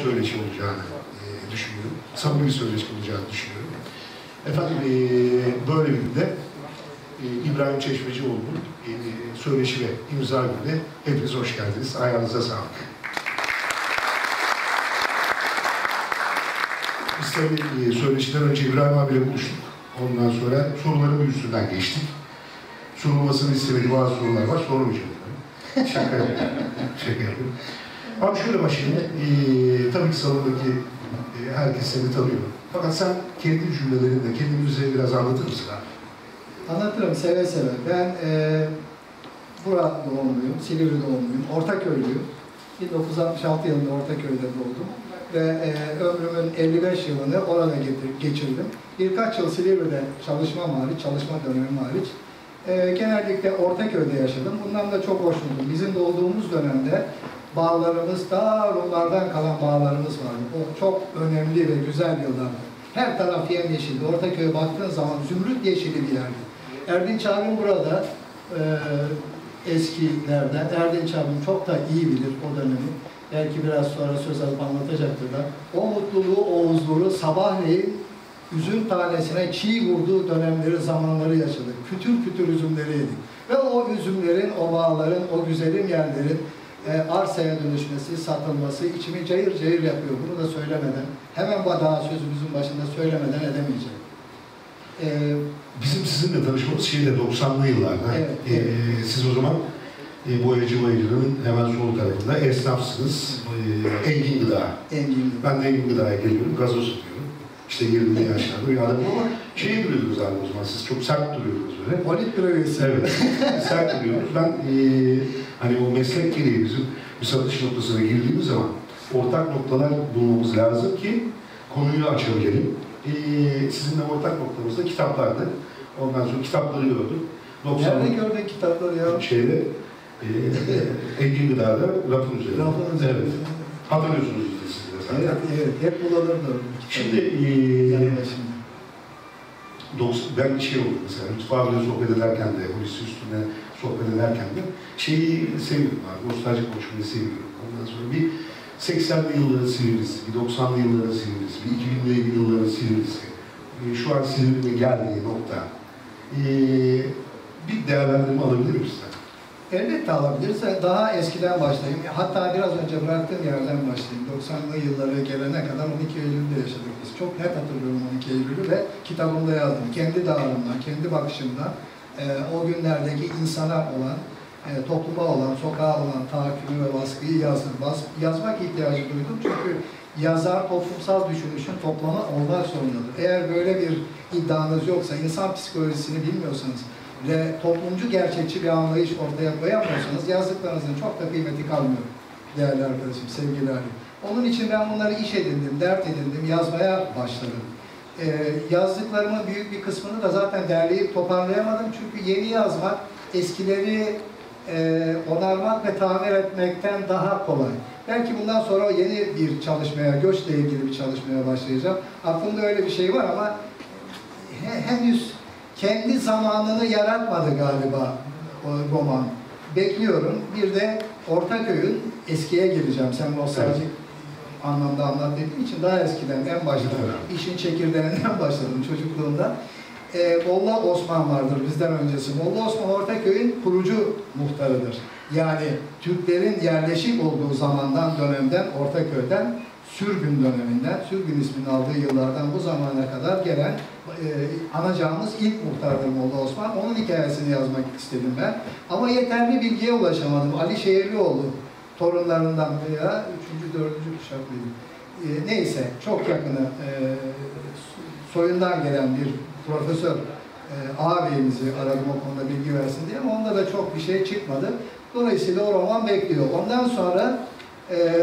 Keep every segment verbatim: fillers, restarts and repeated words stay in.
söyleşi olacağını e, düşünüyorum. Samimi bir söyleşi olacağını düşünüyorum. Efendim e, böyle bir günde e, İbrahim Çeşmecioğlu'nun e, söyleşi ve imza gününe hepiniz hoş geldiniz. Ayağınıza sağlık. Biz tabii e, söyleşiden önce İbrahim abiyle buluştuk. Ondan sonra soruların bir üstünden geçtik. Sorulmasını istemediği bazı sorular var, sormayacağım. Şaka yapıyorum. Şaka yapıyorum. Abi şöyle başlayayım. Ee, tabii ki salondaki e, herkes seni tanıyor. Fakat sen kendi cümlelerinde kendini bize biraz anlatır mısın abi? Anlatırım seve seve. Ben e, Burak doğumluyum, Silivri doğumluyum, Ortaköy'lüyüm. bin dokuz yüz altmış altı yılında Ortaköy'de doğdum. Ve e, ömrümün elli beş yılını orada geçirdim. Birkaç yıl Silivri'de çalışmam hariç, çalışma dönemim hariç. E, genellikle Ortaköy'de yaşadım. Bundan da çok hoşnutum. Bizim doğduğumuz dönemde bağlarımız, daha Rumlardan kalan bağlarımız vardı. O çok önemli ve güzel yıllardı. Her taraf yemyeşildi. Ortaköy'e baktığın zaman zümrüt yeşili bir yerdi. Erdinç abim burada e, eskilerden. Erdinç abim çok da iyi bilir o dönemi. Belki biraz sonra söz alıp anlatacaktır da. O mutluluğu, o huzuru sabahleyin üzüm tanesine çiğ vurduğu dönemleri, zamanları yaşadık. Kütür kütür üzümleri yedik. Ve o üzümlerin, o bağların, o güzelim yerlerin e, arsaya dönüşmesi, satılması içimi cayır cayır yapıyor. Bunu da söylemeden, hemen daha sözümüzün başında söylemeden edemeyeceğim. E, Bizim sizinle tanışmamız şeyde doksanlı yıllarda. Evet, Ee, evet. Siz o zaman e, Boyacı Bayırı'nın hemen sol tarafında esnafsınız. E, Engin Gıda. Engin. Ben de Engin Gıda'ya geliyorum, gazoz satıyorum. İşte yirmili yaşlarda bir adamım ama şey duruyordunuz abi o zaman, siz çok sert duruyordunuz böyle. Politbüro üyesi. Evet, sert duruyoruz. Ben e, hani o meslek gereği bizim bir satış noktasına girdiğimiz zaman ortak noktalar bulmamız lazım ki konuyu açabilelim. E, sizinle ortak noktamız da kitaplardı. Ondan sonra kitapları gördüm. Nerede gördün kitapları ya? Şeyde, e, Engin Gıda'da rafın üzerinde. Rafın üzerinde. Evet. Hatırlıyorsunuz siz de zaten. Evet, evet. Hep bulanırdı. Şimdi, e, ben bir şey oldu mesela, Lütfü ile sohbet ederken de, Hulusi üstüne sohbet ederken de şeyi seviyorum abi, nostalji konuşmayı seviyorum. Ondan sonra bir seksenli yılların Silivri'si, bir doksanlı yılların Silivri'si, bir iki binli yılların Silivri'si, e, şu an Silivri'nin geldiği nokta. E, bir değerlendirme alabilir misin? Elbette alabiliriz. Daha eskiden başlayayım. Hatta biraz önce bıraktığım yerden başlayayım. doksanlı yıllara gelene kadar on iki Eylül'de yaşadık biz. Çok net hatırlıyorum on iki Eylül'ü ve kitabımda yazdım. Kendi dağılımdan, kendi bakışımdan e, o günlerdeki insana olan, e, topluma olan, sokağa olan tahakkümü ve baskıyı yazdım. Bas, yazmak ihtiyacı duydum çünkü yazar toplumsal düşünüşün toplamı olmak zorundadır. Eğer böyle bir iddianız yoksa, insan psikolojisini bilmiyorsanız ve toplumcu gerçekçi bir anlayış ortaya koyamıyorsanız yazdıklarınızın çok da kıymeti kalmıyor değerli arkadaşım, sevgili Ali. Onun için ben bunları iş edindim, dert edindim, yazmaya başladım. Ee, yazdıklarımın büyük bir kısmını da zaten derleyip toparlayamadım çünkü yeni yazmak, eskileri e, onarmak ve tamir etmekten daha kolay. Belki bundan sonra yeni bir çalışmaya, göçle ilgili bir çalışmaya başlayacağım. Aklımda öyle bir şey var ama he, henüz kendi zamanını yaratmadı galiba o roman. Bekliyorum. Bir de Ortaköy'ün eskiye gireceğim. Sen nostaljik evet. anlamda anlat dediğin için daha eskiden en başta evet. işin çekirdeğinden başladım çocukluğumda. Ee, Molla Osman vardır bizden öncesi. Molla Osman Ortaköy'ün kurucu muhtarıdır. Yani Türklerin yerleşik olduğu zamandan, dönemden, Ortaköy'den, sürgün döneminden, sürgün ismini aldığı yıllardan bu zamana kadar gelen e, anacağımız ilk muhtardır Molla Osman. Onun hikayesini yazmak istedim ben. Ama yeterli bilgiye ulaşamadım. Ali Şehirlioğlu torunlarından veya üçüncü, dördüncü kuşak mıydı? E, neyse, çok yakını e, soyundan gelen bir profesör e, ağabeyimizi aradım o konuda bilgi versin diye ama onda da çok bir şey çıkmadı. Dolayısıyla o roman bekliyor. Ondan sonra e,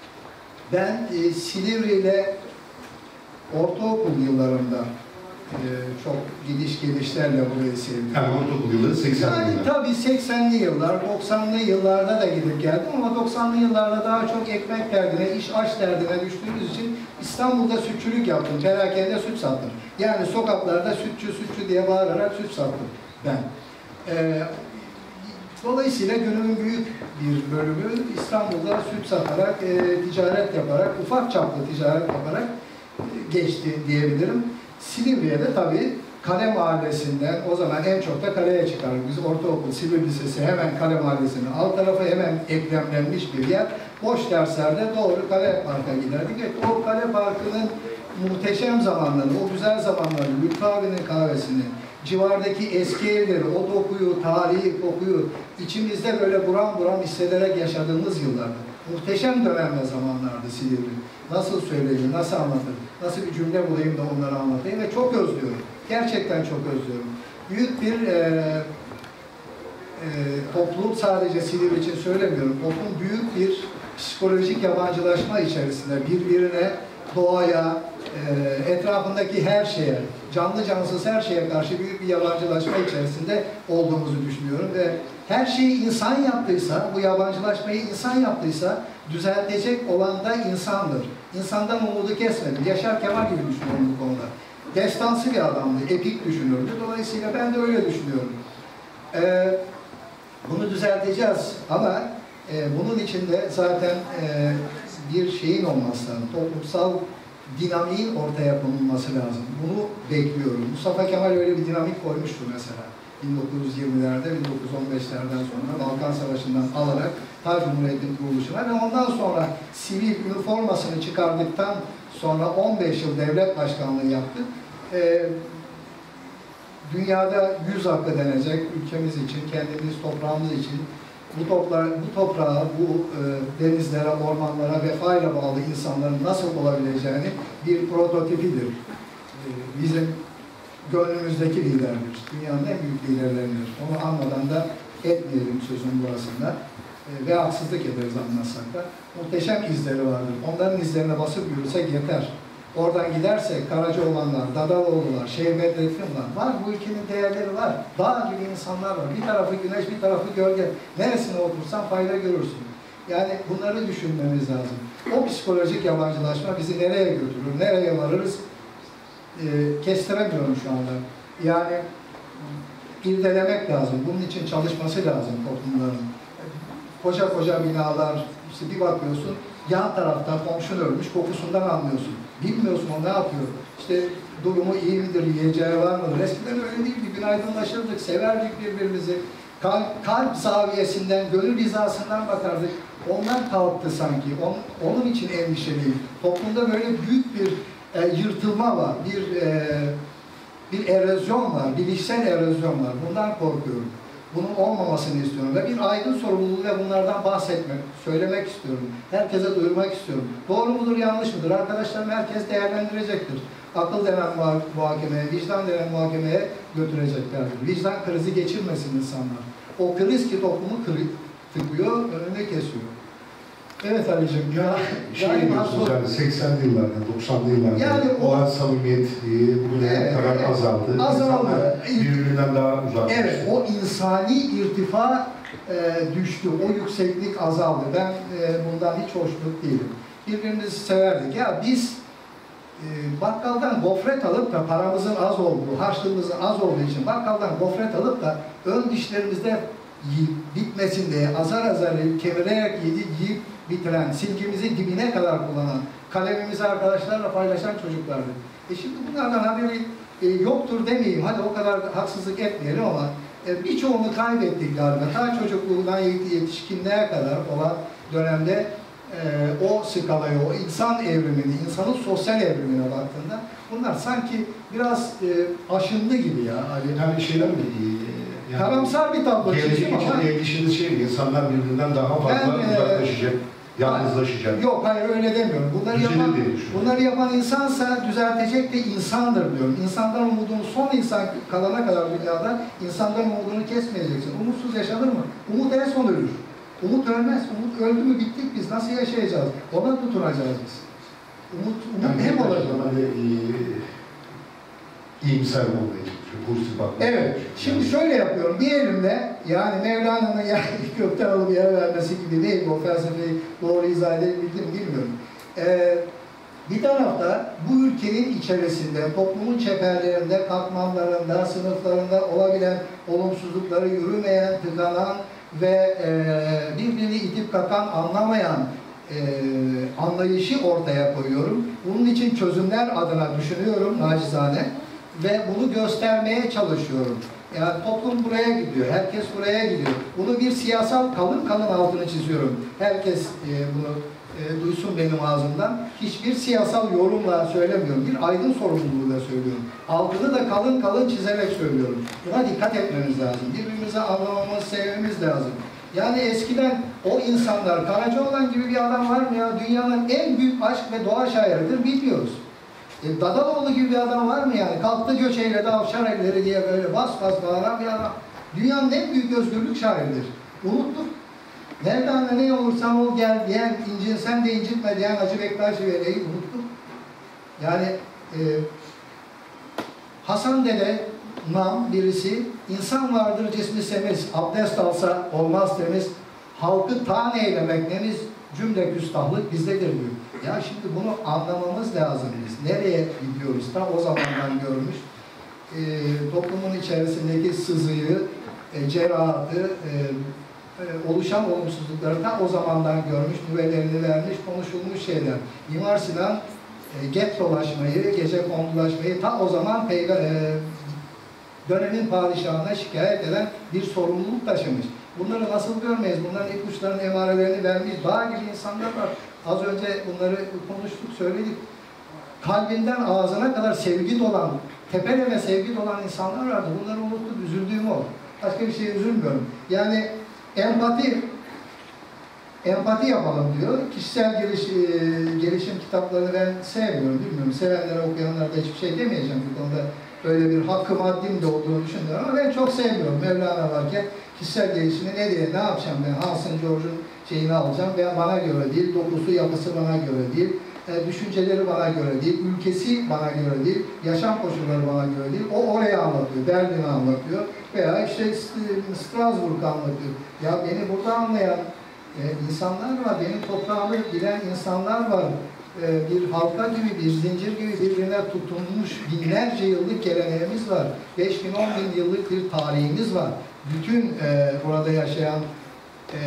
ben e, Silivri ile ortaokul yıllarında e, çok gidiş gelişlerle burayı sevdim. Yani ortaokul yılları seksenli yani, yıllar. Tabii seksenli yıllar, doksanlı yıllarda da gidip geldim ama doksanlı yıllarda daha çok ekmek derdine, iş aş derdine düştüğümüz için İstanbul'da sütçülük yaptım. Perakende süt sattım. Yani sokaklarda sütçü sütçü diye bağırarak süt sattım ben. E, Dolayısıyla günümün büyük bir bölümü İstanbul'da süt satarak, e, ticaret yaparak, ufak çaplı ticaret yaparak e, geçti diyebilirim. Silivri'ye de tabii Kale Mahallesi'nden, o zaman en çok da kaleye çıkardık. Biz ortaokul, Silivri Lisesi hemen Kale Mahallesi'nin alt tarafı, hemen eklemlenmiş bir yer. Boş derslerde doğru Kale Park'a giderdik. Evet, o Kale Parkı'nın muhteşem zamanları, o güzel zamanları, Lütfü abinin kahvesini, civardaki eski evleri, o dokuyu, tarihi kokuyu içimizde böyle buram buram hissederek yaşadığımız yıllardı. Muhteşem dönem ve zamanlardı Silivri. Nasıl söyleyeyim, nasıl anlatayım, nasıl bir cümle bulayım da onları anlatayım ve çok özlüyorum. Gerçekten çok özlüyorum. Büyük bir e, e, toplum, sadece Silivri için söylemiyorum, toplum büyük bir psikolojik yabancılaşma içerisinde birbirine, doğaya, e, etrafındaki her şeye, canlı cansız her şeye karşı büyük bir yabancılaşma içerisinde olduğumuzu düşünüyorum ve her şeyi insan yaptıysa, bu yabancılaşmayı insan yaptıysa düzeltecek olan da insandır. İnsandan umudu kesmedi. Yaşar Kemal gibi düşünüyorum bu konuda. Destansı bir adamdı, epik düşünürdü. Dolayısıyla ben de öyle düşünüyorum. Ee, bunu düzelteceğiz ama e, bunun içinde zaten e, bir şeyin olması lazım. Toplumsal dinamiğin ortaya konulması lazım. Bunu bekliyorum. Mustafa Kemal öyle bir dinamik koymuştu mesela. bin dokuz yüz yirmilerde, bin dokuz yüz on beşlerden sonra Balkan Savaşı'ndan alarak ta Cumhuriyet'in kuruluşuna ve ondan sonra sivil üniformasını çıkardıktan sonra on beş yıl devlet başkanlığı yaptı. Ee, dünyada yüz hakkı denecek ülkemiz için, kendimiz, toprağımız için bu, toplar, bu toprağa, bu e, denizlere, ormanlara vefayla bağlı insanların nasıl olabileceğini bir prototipidir. E, bizim gönlümüzdeki liderdir. Dünyanın en büyük liderleridir. Onu anmadan da etmeyelim sözün burasında. E, ve haksızlık ederiz anlatsak da. Muhteşem izleri vardır. Onların izlerine basıp yürüsek yeter. Oradan gidersek Karacaoğlanlar, Dadaloğlular, Şeyh Bedrettinler var. Bu ülkenin değerleri var. Dağ gibi insanlar var. Bir tarafı güneş, bir tarafı gölge. Neresine otursan fayda görürsün. Yani bunları düşünmemiz lazım. O psikolojik yabancılaşma bizi nereye götürür, nereye varırız e, kestiremiyorum şu anda. Yani irdelemek lazım. Bunun için çalışması lazım toplumların. Koca koca binalar, işte bir bakıyorsun, yan tarafta komşun ölmüş, kokusundan anlıyorsun. Bilmiyorsun o ne yapıyor. İşte durumu iyi midir, yiyeceği var mıdır? Eskiden öyle değildi. Günaydınlaşırdık, severdik birbirimizi. Kalp, kalp zaviyesinden, gönül hizasından bakardık. Onlar kalktı sanki. On, onun için endişeliyim. Toplumda böyle büyük bir e, yırtılma var, bir e, bir erozyon var, bilişsel erozyon var. Bundan korkuyorum. Bunun olmamasını istiyorum ve bir aydın sorumluluğuyla bunlardan bahsetmek, söylemek istiyorum. Herkese duyurmak istiyorum. Doğru mudur, yanlış mıdır? Arkadaşlarım herkes değerlendirecektir. Akıl denen muhakemeye, vicdan denen muhakemeye götüreceklerdir. Vicdan krizi geçirmesin insanlar. O kriz ki toplumu tıkıyor, önüne kesiyor. Evet Ali'cim. Ya, şey diyorsunuz yani seksenli yıllarda, doksanlı yıllarda yani o, olan samimiyet bugüne evet, kadar evet, azaldı. Azaldı. Birbirinden daha uzaklaştı. Evet, o insani irtifa e, düştü, o yükseklik azaldı. Ben e, bundan hiç hoşnut değilim. Birbirimizi severdik. Ya biz e, bakkaldan gofret alıp da paramızın az olduğu, harçlığımızın az olduğu için bakkaldan gofret alıp da ön dişlerimizde yiyip bitmesin diye azar azar kemirerek yedi, yiyip bitiren, silgimizi dibine kadar kullanan, kalemimizi arkadaşlarla paylaşan çocuklardı. E şimdi bunlardan haberi e, yoktur demeyeyim, hadi o kadar haksızlık etmeyelim ama e, birçoğunu kaybettik galiba. Ta çocukluğundan yetişkinliğe kadar olan dönemde e, o skalayı, o insan evrimini, insanın sosyal evrimine baktığında bunlar sanki biraz e, aşındı gibi ya. Ali. Yani şeyler mi? Yani, karamsar bir tablo çizim ama endişeniz şey, insanlar birbirinden daha fazla ben, uzaklaşacak, e, yalnızlaşacak. Yok, hayır öyle demiyorum. Bunları yapan, bunları yapan insansa düzeltecek de insandır diyorum. İnsandan umudunu, son insan kalana kadar dünyada insandan umudunu kesmeyeceksin. Umutsuz yaşanır mı? Umut en son ölür. Umut ölmez. Umut öldü mü bittik biz. Nasıl yaşayacağız? Ona tutunacağız biz. Umut, umut yani hem olacak. Hani, e, iyimser olmayı. Evet, şimdi şöyle yapıyorum, bir elimle, yani Mevlana'nın yani gökten alıp yere vermesi gibi değil, o felsefeyi doğru izah edebildim bilmiyorum. Ee, bir tarafta bu ülkenin içerisinde, toplumun çeperlerinde, katmanlarında, sınıflarında olabilen olumsuzlukları yürümeyen, tıkanan ve e, birbirini itip kakan, anlamayan e, anlayışı ortaya koyuyorum. Bunun için çözümler adına düşünüyorum nacizane ve bunu göstermeye çalışıyorum. Yani toplum buraya gidiyor, herkes buraya gidiyor. Bunu bir siyasal kalın kalın altını çiziyorum. Herkes e, bunu e, duysun benim ağzımdan. Hiçbir siyasal yorumla söylemiyorum. Bir aydın sorumluluğuyla söylüyorum. Altını da kalın kalın çizerek söylüyorum. Buna dikkat etmemiz lazım. Birbirimizi anlamamız, sevmemiz lazım. Yani eskiden o insanlar, Karacaoğlan gibi bir adam var mı ya? Dünyanın en büyük aşk ve doğa şairidir, bilmiyoruz. E, Dadaloğlu gibi bir adam var mı yani? Kalktı göç eyledi avşar elleri diye böyle bas bas bağıran bir adam. Dünyanın en büyük özgürlük şairidir. Unuttuk. Nereden ne olursan ol gel diyen, incinsen de incitme diyen Hacı Bektaş Veli'yi unuttuk. Yani e, Hasan Dede nam birisi, insan vardır cismi semiz, abdest alsa olmaz temiz, halkı tan eylemek nemiz, cümle küstahlık bizdedir diyor. Ya şimdi bunu anlamamız lazım biz. Nereye gidiyoruz? Ta o zamandan görmüş. E, toplumun içerisindeki sızıyı, e, cerahatı, e, e, oluşan olumsuzlukları ta o zamandan görmüş, nüvelerini vermiş, konuşulmuş şeyler. Mimar Sinan e, get dolaşmayı, gece kondulaşmayı ta o zaman peygamber e, dönemin padişahına şikayet eden bir sorumluluk taşımış. Bunları nasıl görmeyiz? Bunların ipuçlarının emarelerini vermiş. Dağ gibi insanlar var. Az önce bunları konuştuk, söyledik. Kalbinden ağzına kadar sevgi dolan, tepeleme sevgi dolan insanlar vardı. Bunları unuttuk, üzüldüğüm o. Başka bir şeye üzülmüyorum. Yani empati, empati yapalım diyor. Kişisel geliş, gelişim kitaplarını ben sevmiyorum, bilmiyorum. Sevenlere, okuyanlara da hiçbir şey demeyeceğim bu konuda. Böyle bir hakkı maddim de olduğunu düşünüyorum ama ben çok sevmiyorum. Mevlana varken kişisel gelişimi ne diye, ne yapacağım ben? Hansın George'un şeyini alacağım ve bana göre değil, dokusu, yapısı bana göre değil, e, düşünceleri bana göre değil, ülkesi bana göre değil, yaşam koşulları bana göre değil. O oraya anlatıyor, Berlin'i anlatıyor veya işte Strasbourg'u anlatıyor. Ya beni burada anlayan e, insanlar var, benim toprağımı bilen insanlar var. Bir halka gibi, bir zincir gibi birbirine tutunmuş binlerce yıllık geleneğimiz var. beş bin on bin yıllık bir tarihimiz var. Bütün e, orada yaşayan e,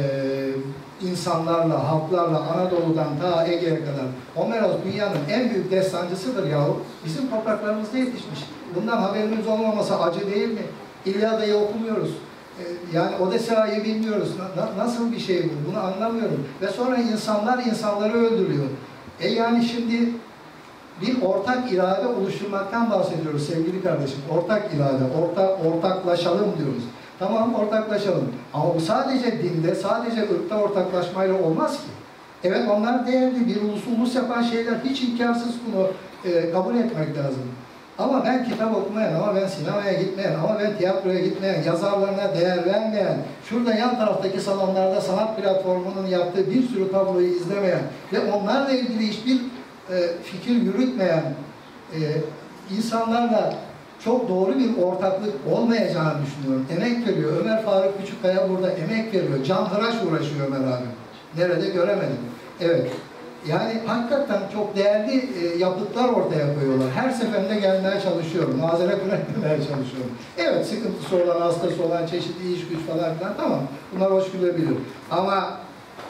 insanlarla, halklarla, Anadolu'dan ta Ege'ye kadar. Homeros dünyanın en büyük destancısıdır yahu. Bizim topraklarımızda yetişmiş. Bundan haberimiz olmaması acı değil mi? İlyada'yı okumuyoruz. Yani Odessa'yı bilmiyoruz. Na, nasıl bir şey bu? Bunu anlamıyorum. Ve sonra insanlar insanları öldürüyor. E yani şimdi bir ortak irade oluşturmaktan bahsediyoruz sevgili kardeşim. Ortak irade, orta, ortaklaşalım diyoruz. Tamam, ortaklaşalım. Ama bu sadece dinde, sadece ırkta ortaklaşmayla olmaz ki. Evet, onlar değerli, bir ulusu ulus yapan şeyler, hiç imkansız bunu e, kabul etmek lazım. Ama ben kitap okumayan, ama ben sinemaya gitmeyen, ama ben tiyatroya gitmeyen, yazarlarına değer vermeyen, şurada yan taraftaki salonlarda sanat platformunun yaptığı bir sürü tabloyu izlemeyen ve onlarla ilgili hiçbir e, fikir yürütmeyen e, insanlarla çok doğru bir ortaklık olmayacağını düşünüyorum. Emek veriyor. Ömer Faruk Küçükkaya burada emek veriyor. Canhıraş uğraşıyor Ömer abi. Nerede göremedim. Evet. Yani hakikaten çok değerli e, yapıtlar ortaya koyuyorlar. Her seferinde gelmeye çalışıyorum. Mazeret üretmeye çalışıyorum. Evet, sıkıntısı olan, hastası olan, çeşitli iş güç falan filan, tamam. Bunlar hoş gülebilir. Ama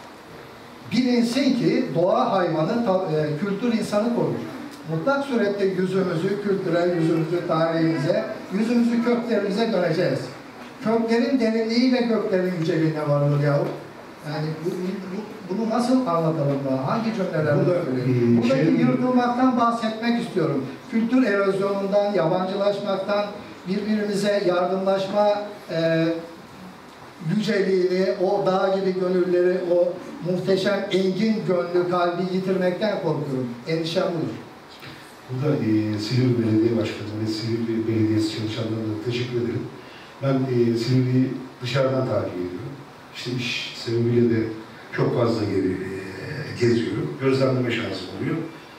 bilinsin ki doğa hayvanı, ta, e, kültür insanı korur. Mutlak surette yüzümüzü, kültürel yüzümüzü, tarihimize, yüzümüzü köklerimize döneceğiz. Köklerin derinliğiyle göklerin yüceliğine varılır yavrum. Yani bu, bu, bunu nasıl anlatalım daha? Hangi cümlelerle söyleyeyim? Buradaki şey, yırtılmaktan bahsetmek istiyorum. Kültür erozyonundan, yabancılaşmaktan, birbirimize yardımlaşma e, yüceliğini, o dağ gibi gönülleri, o muhteşem engin gönlü, kalbi yitirmekten korkuyorum. Endişem budur. Burada e, Silivri Belediye Başkanı ve Silivri Belediyesi çalışanlarına teşekkür ederim. Ben e, Silivri'yi dışarıdan takip ediyorum. İşte iş sebebiyle de çok fazla geri e, geziyorum. Gözlemleme şansım oluyor.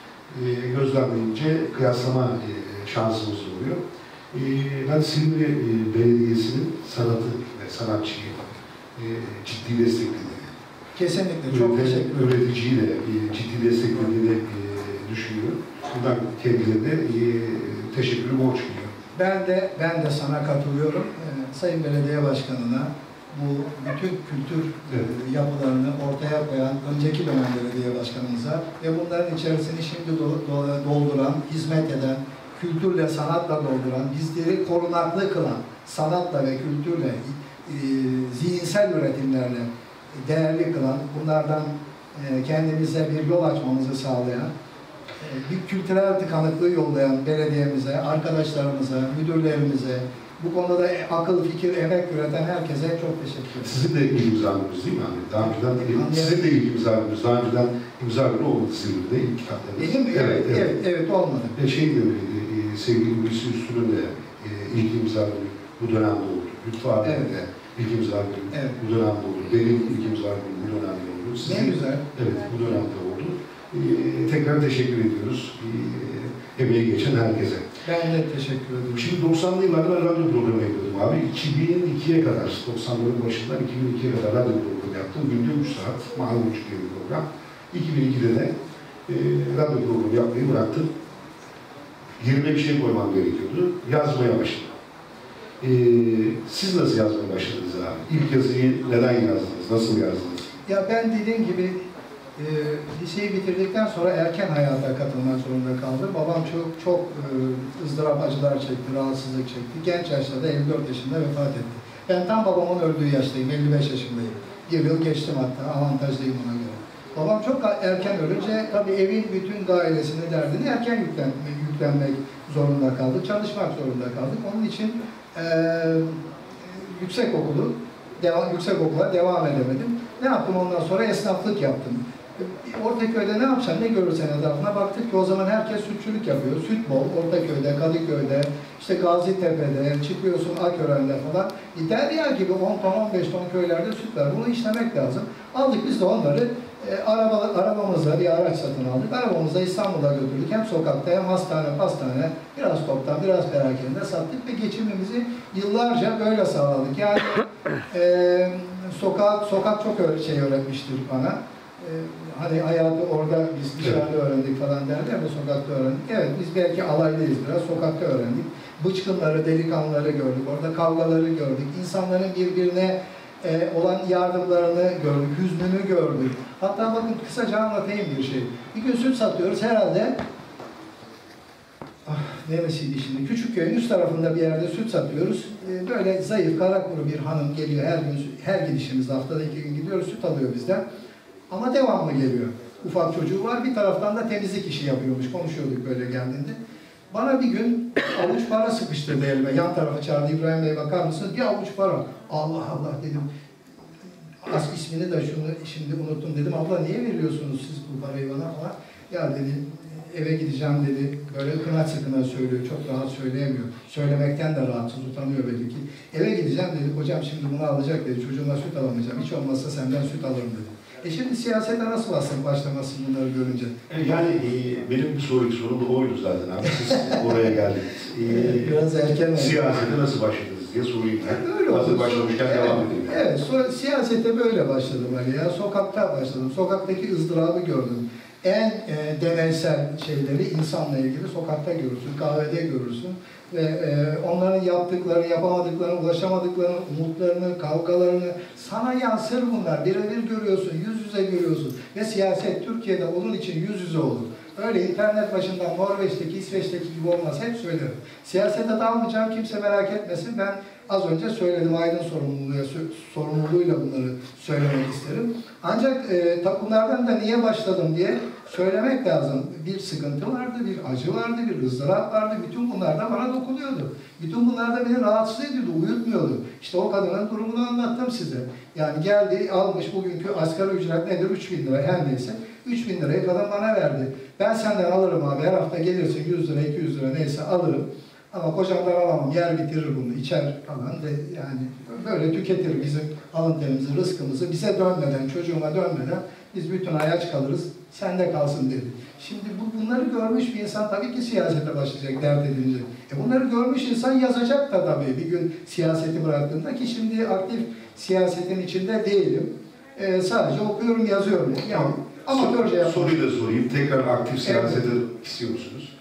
E, gözlemleyince kıyaslama e, şansımız oluyor. E, ben Silivri e, Belediyesi'nin sanatı ve sanatçıyı e, ciddi desteklediğini, kesinlikle çok teşekkür ederim. Öğreticiyi de e, ciddi desteklediğini e, düşünüyorum. Buradan kendilerine e, teşekkürü borç duyuyorum. Ben de ben de sana katılıyorum. Ee, Sayın Belediye Başkanı'na, bu bütün kültür Evet. e, yapılarını ortaya koyan önceki dönem belediye başkanımıza ve bunların içerisini şimdi do- do- dolduran, hizmet eden, kültürle, sanatla dolduran, bizleri korunaklı kılan, sanatla ve kültürle, e, zihinsel üretimlerle değerli kılan, bunlardan e, kendimize bir yol açmamızı sağlayan, e, bir kültürel tıkanıklığı yollayan belediyemize, arkadaşlarımıza, müdürlerimize, bu konuda akıl, fikir, emek üreten herkese çok teşekkür ederim. Sizin de ilk imza gününüz değil mi? Yani daha önceden Anlayalım. sizin de ilk imza gününüz. Daha önceden imza günü olmadı sizin de ilk kitaplarınız. Benim mi? Evet, evet, evet, evet olmadı. E, şey de öyleydi, e, sevgili Hulusi Üstün'ün de e, ilk imza günü bu dönemde oldu. Lütfü abinin Evet. de ilk imza günü Evet. bu dönemde oldu. Benim ilk imza günü bu dönemde oldu. Sizin, Ne güzel. Evet, bu dönemde oldu. E, tekrar teşekkür ediyoruz. E, emeği geçen herkese. Ben de teşekkür ederim. Şimdi doksanlı yıllarda ben radyo programı yapıyordum abi. iki bin ikiye kadar, doksanların başından iki bin ikiye kadar radyo programı yaptım. Günde üç saat, Mahalle Buçuk diye bir program. iki bin ikide de e, radyo programı yapmayı bıraktım. Yerine bir şey koymam gerekiyordu. Yazmaya başladım. E, siz nasıl yazmaya başladınız abi? İlk yazıyı neden yazdınız? Nasıl yazdınız? Ya ben dediğim gibi e, liseyi bitirdikten sonra erken hayata katılmak zorunda kaldım. Babam çok çok e, ızdırap acılar çekti, rahatsızlık çekti. Genç yaşta da elli dört yaşında vefat etti. Ben tam babamın öldüğü yaştayım, elli beş yaşındayım. Bir yıl geçtim hatta, avantajlıyım ona göre. Babam çok erken ölünce tabii evin bütün gailesini, derdini erken yüklen, yüklenmek zorunda kaldık, çalışmak zorunda kaldık. Onun için e, yüksek okulu, devam, yüksek okula devam edemedim. Ne yaptım ondan sonra? Esnaflık yaptım. Ortaköy'de ne yapacağım, ne görürsen etrafına baktık ki o zaman herkes sütçülük yapıyor. Süt bol, Ortaköy'de, Kadıköy'de, işte Gazitepe'de, çıkıyorsun Akören'de falan. E, Derya gibi on ton, on beş ton köylerde süt var. Bunu işlemek lazım. Aldık biz de onları, e, araba, arabamızla bir araç satın aldık. Arabamızla İstanbul'a götürdük. Hem sokakta hem hastane, pastane, biraz toptan, biraz perakende sattık ve geçimimizi yıllarca böyle sağladık. Yani e, sokak, sokak çok şey öğretmiştir bana. Ee, hani hayatı orada biz dışarıda evet. öğrendik falan derler ya, sokakta öğrendik. Evet, biz belki alaylıyız biraz, sokakta öğrendik. Bıçkınları, delikanlıları gördük, orada kavgaları gördük. İnsanların birbirine e, olan yardımlarını gördük, hüznünü gördük. Hatta bakın kısaca anlatayım bir şey. Bir gün süt satıyoruz herhalde. Ah, neresiydi şimdi? Küçükköy'ün üst tarafında bir yerde süt satıyoruz. Ee, böyle zayıf, kara kuru bir hanım geliyor her gün, her gidişimizde haftada iki gün gidiyoruz, süt alıyor bizden. Ama devamlı geliyor. Ufak çocuğu var, bir taraftan da temizlik işi yapıyormuş. Konuşuyorduk böyle geldiğinde. Bana bir gün avuç para sıkıştırdı elime. Yan tarafa çağırdı, İbrahim Bey bakar mısınız? Bir avuç para. Allah Allah dedim. As ismini de şunu şimdi unuttum dedim. Abla niye veriyorsunuz siz bu parayı bana falan? Ya dedi, eve gideceğim dedi. Böyle kına sıkına söylüyor. Çok rahat söyleyemiyor. Söylemekten de rahatsız, utanıyor belli ki. Eve gideceğim dedi. Hocam şimdi bunu alacak dedi. Çocuğuma süt alamayacağım. Hiç olmazsa senden süt alırım dedi. E şimdi siyasete nasıl başlamasın bunları görünce? Yani e, benim bir sonraki sorum da oydu zaten abi. Siz oraya geldiniz. E, Biraz erken oldu. Siyasete nasıl başladınız diye sorayım ben. Öyle Hazır oldu. başlamışken Evet, devam edeyim. Yani. Evet, so siyasete böyle başladım Ali ya. Sokakta başladım. Sokaktaki ızdırabı gördüm. En e, deneysel şeyleri insanla ilgili sokakta görürsün, kahvede görürsün. Ve e, onların yaptıkları, yapamadıklarını, ulaşamadıklarını, umutlarını, kavgalarını sana yansır bunlar. Birebir görüyorsun, yüz yüze görüyorsun. Ve siyaset Türkiye'de onun için yüz yüze olur. Öyle internet başından Norveç'teki, İsveç'teki gibi olmaz. Hep söylerim. Siyasete dalmayacağım, kimse merak etmesin. Ben az önce söyledim, Aydın sorumluluğuyla, sorumluluğuyla bunları söylemek isterim. Ancak e, bunlardan da niye başladım diye söylemek lazım. Bir sıkıntı vardı, bir acı vardı, bir ızdırap vardı. Bütün bunlar da bana dokunuyordu. Bütün bunlar da beni rahatsız ediyordu, uyutmuyordu. İşte o kadının durumunu anlattım size. Yani geldi, almış bugünkü asgari ücret nedir? üç bin lira her neyse. üç bin lirayı kadın bana verdi. Ben senden alırım abi, her hafta gelirsin yüz lira, iki yüz lira neyse alırım. Ama kocamdan alamam, yer bitirir bunu, içer falan de yani böyle tüketir bizim alın terimizi, rızkımızı, bize dönmeden, çocuğuma dönmeden biz bütün ay aç kalırız, sende kalsın dedi. Şimdi bu, bunları görmüş bir insan tabii ki siyasete başlayacak, dert edinecek. E bunları görmüş insan yazacak da tabii bir gün siyaseti bıraktığında ki şimdi aktif siyasetin içinde değilim. E, sadece okuyorum, yazıyorum. Yani amatörce yapıyorum. Soruyu da sorayım, tekrar aktif siyasete evet. istiyor musunuz?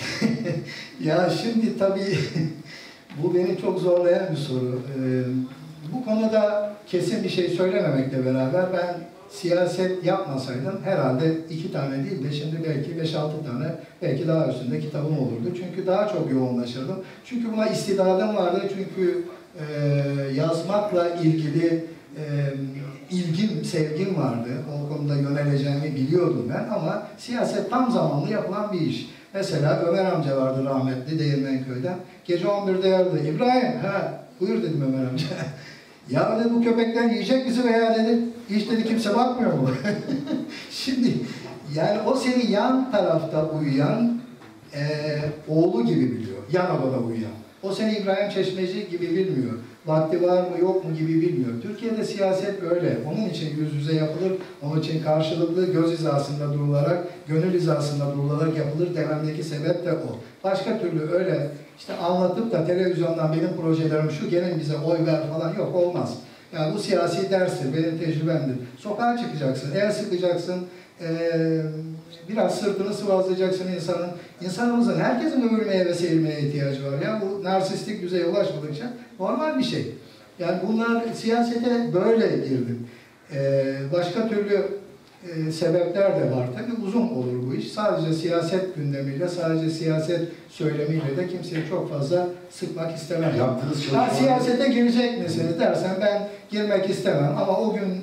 Ya şimdi tabii bu beni çok zorlayan bir soru. Ee, bu konuda kesin bir şey söylememekle beraber ben siyaset yapmasaydım herhalde iki tane değil de şimdi belki beş altı tane, belki daha üstünde kitabım olurdu. Çünkü daha çok yoğunlaşırdım. Çünkü buna istidadım vardı. Çünkü e, yazmakla ilgili e, ilgim, sevgim vardı. O konuda yöneleceğimi biliyordum ben ama siyaset tam zamanlı yapılan bir iş. Mesela Ömer amca vardı rahmetli Değirmenköy'den. Gece on birde yardı. İbrahim, ha buyur dedim Ömer amca. Ya dedi bu köpekler yiyecek bizi veya dedi. Hiç dedi kimse bakmıyor mu? Şimdi yani o senin yan tarafta uyuyan e, oğlu gibi biliyor. Yan odada uyuyan. O seni İbrahim Çeşmeci gibi bilmiyor. Vakti var mı yok mu gibi bilmiyor. Türkiye'de siyaset böyle. Onun için yüz yüze yapılır. Onun için karşılıklı göz hizasında durularak, gönül hizasında durularak yapılır dememdeki sebep de o. Başka türlü öyle işte anlatıp da televizyondan benim projelerim şu, gelin bize oy ver falan yok, olmaz. Yani bu siyasi derstir, benim tecrübemdir. Sokağa çıkacaksın, el sıkacaksın, ee, biraz sırtını sıvazlayacaksın insanın. İnsanımızın, herkesin övülmeye ve sevilmeye ihtiyacı var. Ya bu narsistik düzeye ulaşmadıkça normal bir şey. Yani bunlar siyasete böyle girdim. Ee, başka türlü e, sebepler de var. Tabii uzun olur bu iş. Sadece siyaset gündemiyle, sadece siyaset söylemiyle de kimseyi çok fazla sıkmak istemem. Yaptığınız Ha, çalışmalar... siyasete girecek misiniz dersen ben girmek istemem ama o gün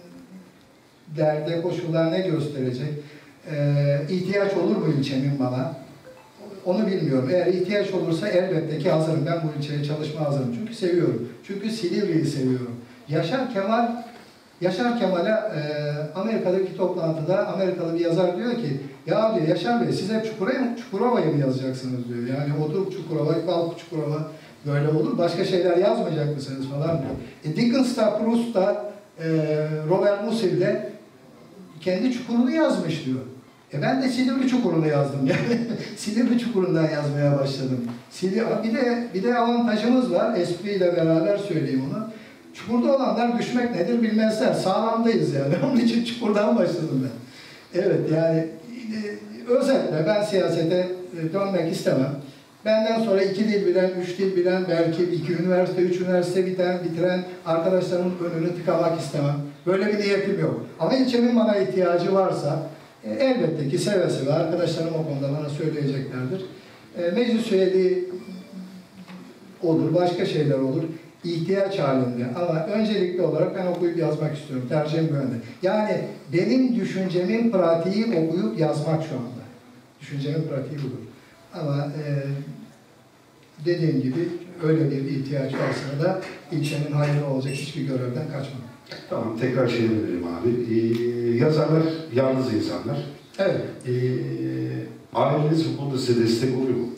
derde koşullar ne gösterecek? Ee, ihtiyaç olur mu ilçemin bana? Onu bilmiyorum. Eğer ihtiyaç olursa elbette ki hazırım. Ben bu ilçeye çalışma hazırım. Çünkü seviyorum. Çünkü Silivri'yi seviyorum. Yaşar Kemal Yaşar Kemal'e e, Amerika'daki toplantıda Amerikalı bir yazar diyor ki ya diyor Yaşar Bey siz hep Çukurova, Çukurova'yı mı yazacaksınız diyor. Yani oturup Çukurova, kalk Çukurova böyle olur. Başka şeyler yazmayacak mısınız falan diyor. E, Dickens da, Proust da, e, Robert Musil de kendi çukurunu yazmış diyor. E ben de Silivri Çukuru'nu yazdım yani. Silivri Çukuru'ndan yazmaya başladım. Silivri, bir de bir de avantajımız var. Espriyle beraber söyleyeyim onu. Çukurda olanlar düşmek nedir bilmezler. Sağlamdayız yani. Onun için çukurdan başladım ben. Evet yani e, özetle ben siyasete e, dönmek istemem. Benden sonra iki dil bilen, üç dil bilen, belki iki üniversite, üç üniversite biten, bitiren arkadaşlarımın önünü tıkamak istemem. Böyle bir niyetim yok. Ama ilçemin bana ihtiyacı varsa e, elbette ki seve seve arkadaşlarım o konuda bana söyleyeceklerdir. E, meclis üyeliği olur, başka şeyler olur. İhtiyaç halinde ama öncelikli olarak ben okuyup yazmak istiyorum. Tercihim böyle. Yani benim düşüncemin pratiği okuyup yazmak şu anda. Düşüncemin pratiği budur. Ama e, dediğim gibi öyle bir ihtiyaç varsa da ilçenin hayrı olacak hiçbir görevden kaçmam. Tamam, tekrar şey verelim abi. Ee, yazarlar yalnız insanlar. Evet. Ee, aileniz bu konuda size destek oluyor mu?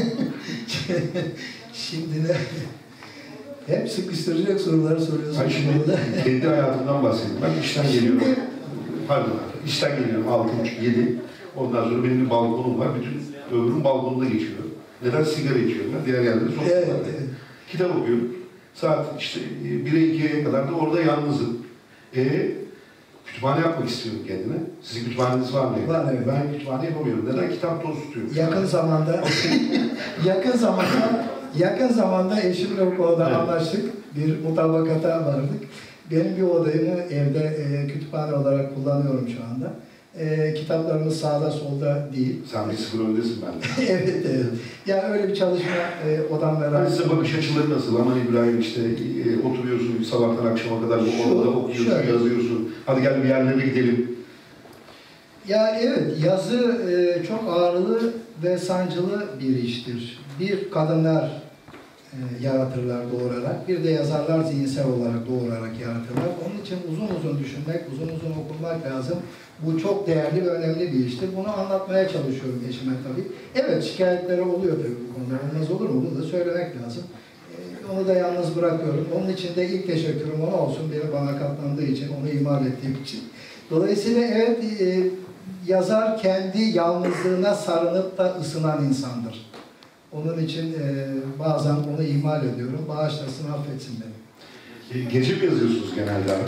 Şimdi ne? Hep sıkıştıracak soruları soruyorsun. Hayır, şimdi kendi hayatımdan bahsedeyim. Ben işten geliyorum. Pardon abi, işten geliyorum altı buçuk yedi. Ondan sonra benim bir balkonum var. Bütün ömrüm balkonda geçiyor. Neden? Sigara içiyorum ben. Diğer yerlerde sohbet evet, var. evet. Kitap okuyorum. Saat işte bire ikiye kadar da orada yalnızım. E, kütüphane yapmak istiyorum kendime. Sizin kütüphaneniz var mı? Var, evet. Ben kütüphane yapamıyorum. Neden? Kitap toz tutuyorum. Yakın zamanda yakın zamanda yakın zamanda eşimle bu konuda evet. anlaştık. Bir mutabakata vardık. Benim bir odayımı evde e, kütüphane olarak kullanıyorum şu anda. E, kitaplarımız sağda solda değil. Sen bir sıfır öndesin benden. evet, evet. Yani öyle bir çalışma e, odam ve yani size bakış açıları nasıl? Aman İbrahim işte e, oturuyorsun sabahtan akşama kadar bu odada okuyorsun, şöyle. yazıyorsun. Hadi gel bir yerlere gidelim. Ya evet, yazı e, çok ağırlı ve sancılı bir iştir. Bir kadınlar e, yaratırlar doğurarak, bir de yazarlar zihinsel olarak doğurarak yaratırlar. Onun için uzun uzun düşünmek, uzun uzun okumak lazım. Bu çok değerli ve önemli bir iştir. Bunu anlatmaya çalışıyorum eşime tabii. Evet, şikayetleri oluyor tabii bu konuda. Olmaz olur mu? Bunu da söylemek lazım. E, onu da yalnız bırakıyorum. Onun için de ilk teşekkürüm ona olsun. Beni bana katlandığı için, onu ihmal ettiğim için. Dolayısıyla evet, e, yazar kendi yalnızlığına sarınıp da ısınan insandır. Onun için e, bazen onu ihmal ediyorum. Bağışlasın, affetsin beni. Gece mi yazıyorsunuz genelde abi?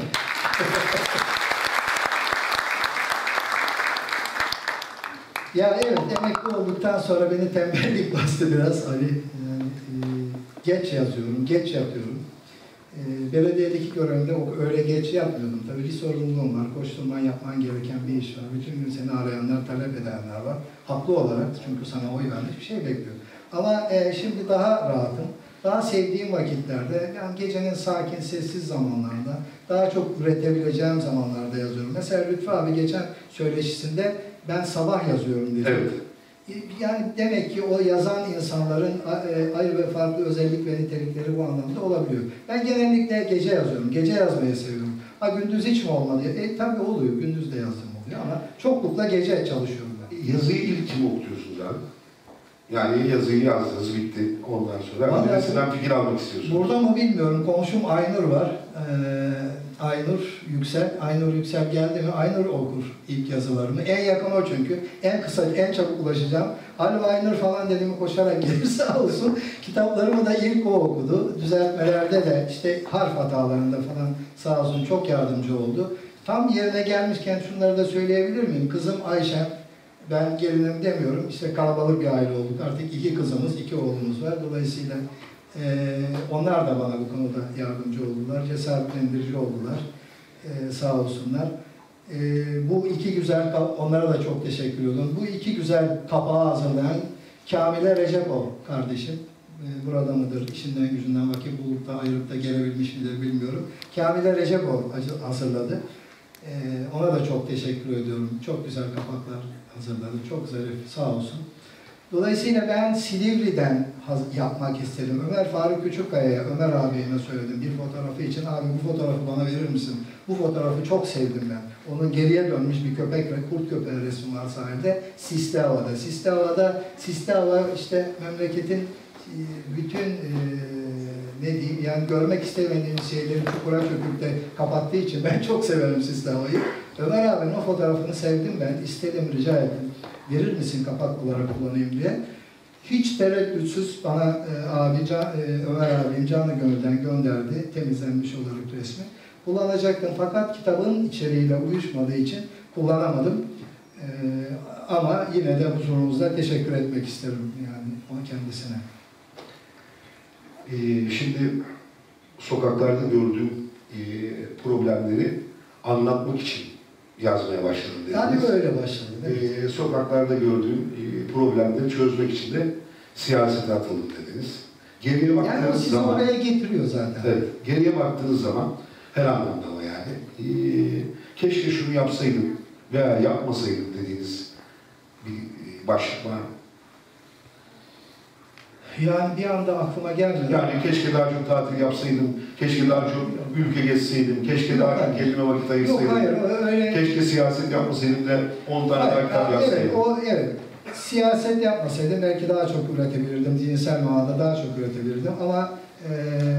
Ya evet, emekli olduktan sonra beni tembellik bastı biraz Ali. Yani, e, geç yazıyorum, geç yatıyorum. E, belediyedeki görevimde o öyle geç yapmıyordum. Tabii bir sorumluluğum var, koşturman yapman gereken bir iş var. Bütün gün seni arayanlar, talep edenler var. Haklı olarak, çünkü sana oy vermiş bir şey bekliyor. Ama e, şimdi daha rahatım. Daha sevdiğim vakitlerde, yani gecenin sakin, sessiz zamanlarında, daha çok üretebileceğim zamanlarda yazıyorum. Mesela Lütfü abi geçen söyleşisinde ben sabah yazıyorum dedi. Evet. Yani demek ki o yazan insanların ayrı ve farklı özellik ve nitelikleri bu anlamda olabiliyor. Ben genellikle gece yazıyorum. Gece yazmayı seviyorum. Ha gündüz hiç mi olmadı? E tabii oluyor. Gündüz de yazdım oluyor ama çoklukla gece çalışıyorum ben. Yazıyı ilk kim okutuyorsunuz abi? Yani yazıyı yazdınız, bitti. Ondan sonra birisinden fikir almak istiyorsunuz. Burada mı bilmiyorum. Komşum Aynur var. Ee, Aynur Yüksel. Aynur Yüksel geldi mi? Aynur okur ilk yazılarımı. En yakın o çünkü. En kısa, en çabuk ulaşacağım. Alo Aynur falan dediğimi koşarak gelir sağ olsun. Kitaplarımı da ilk o okudu. Düzeltmelerde de işte harf hatalarında falan sağ olsun çok yardımcı oldu. Tam yerine gelmişken şunları da söyleyebilir miyim? Kızım Ayşe. Ben gelinim demiyorum, işte kalabalık bir aile olduk. Artık iki kızımız, iki oğlumuz var. Dolayısıyla e, onlar da bana bu konuda yardımcı oldular, cesaretlendirici oldular. E, sağ olsunlar. E, bu iki güzel, onlara da çok teşekkür ediyorum. Bu iki güzel kapağı hazırlayan Kamile Recepov kardeşim. E, burada mıdır, işinden gücünden vakit bulup da ayırıp da gelebilmiş midir bilmiyorum. Kamile Recepov hazırladı. Ee, ona da çok teşekkür ediyorum. Çok güzel kapaklar hazırladı. Çok zarif, sağ olsun. Dolayısıyla ben Silivri'den yapmak istedim. Ömer Faruk Küçükkaya'ya, Ömer abime söyledim bir fotoğrafı için. Abi bu fotoğrafı bana verir misin? Bu fotoğrafı çok sevdim ben. Onun geriye dönmüş bir köpek ve kurt köpeği resmi var sahilde. Sisli Hava'da. Sisli Hava'da, Sisli Hava işte memleketin bütün e, ne diyeyim yani görmek istemediğimiz şeyleri çukura çöküp de kapattığı için ben çok severim Sisli Hava'yı. Ömer abinin o fotoğrafını sevdim ben. İstedim, rica ettim. Verir misin kapak olarak kullanayım diye. Hiç tereddütsüz bana e, abi, Can, e, Ömer abim canı gönülden gönderdi. Temizlenmiş olarak resmi. Kullanacaktım fakat kitabın içeriğiyle uyuşmadığı için kullanamadım. E, ama yine de huzurunuzda teşekkür etmek isterim yani o kendisine. Ee, şimdi sokaklarda gördüğüm e, problemleri anlatmak için yazmaya başladım dediniz. Yani böyle başladı. Evet. Ee, sokaklarda gördüğüm e, problemleri çözmek için de siyasete atıldım dediniz. Geriye baktığınız yani o sizi zaman, oraya getiriyor zaten. Evet, geriye baktığınız zaman her anlamda ama yani e, keşke şunu yapsaydım veya yapmasaydım dediğiniz bir başlık var mı? Yani bir anda aklıma gelmedi. Yani keşke daha çok tatil yapsaydım, keşke daha çok ülke gezseydim, keşke yok, daha çok kendime vakit ayırsaydım. Yok hayır öyle. Keşke siyaset yapmasaydım da on tane daha kitap yazsaydım. Evet, o, evet. Siyaset yapmasaydım belki daha çok üretebilirdim, zihinsel manada daha çok üretebilirdim ama e,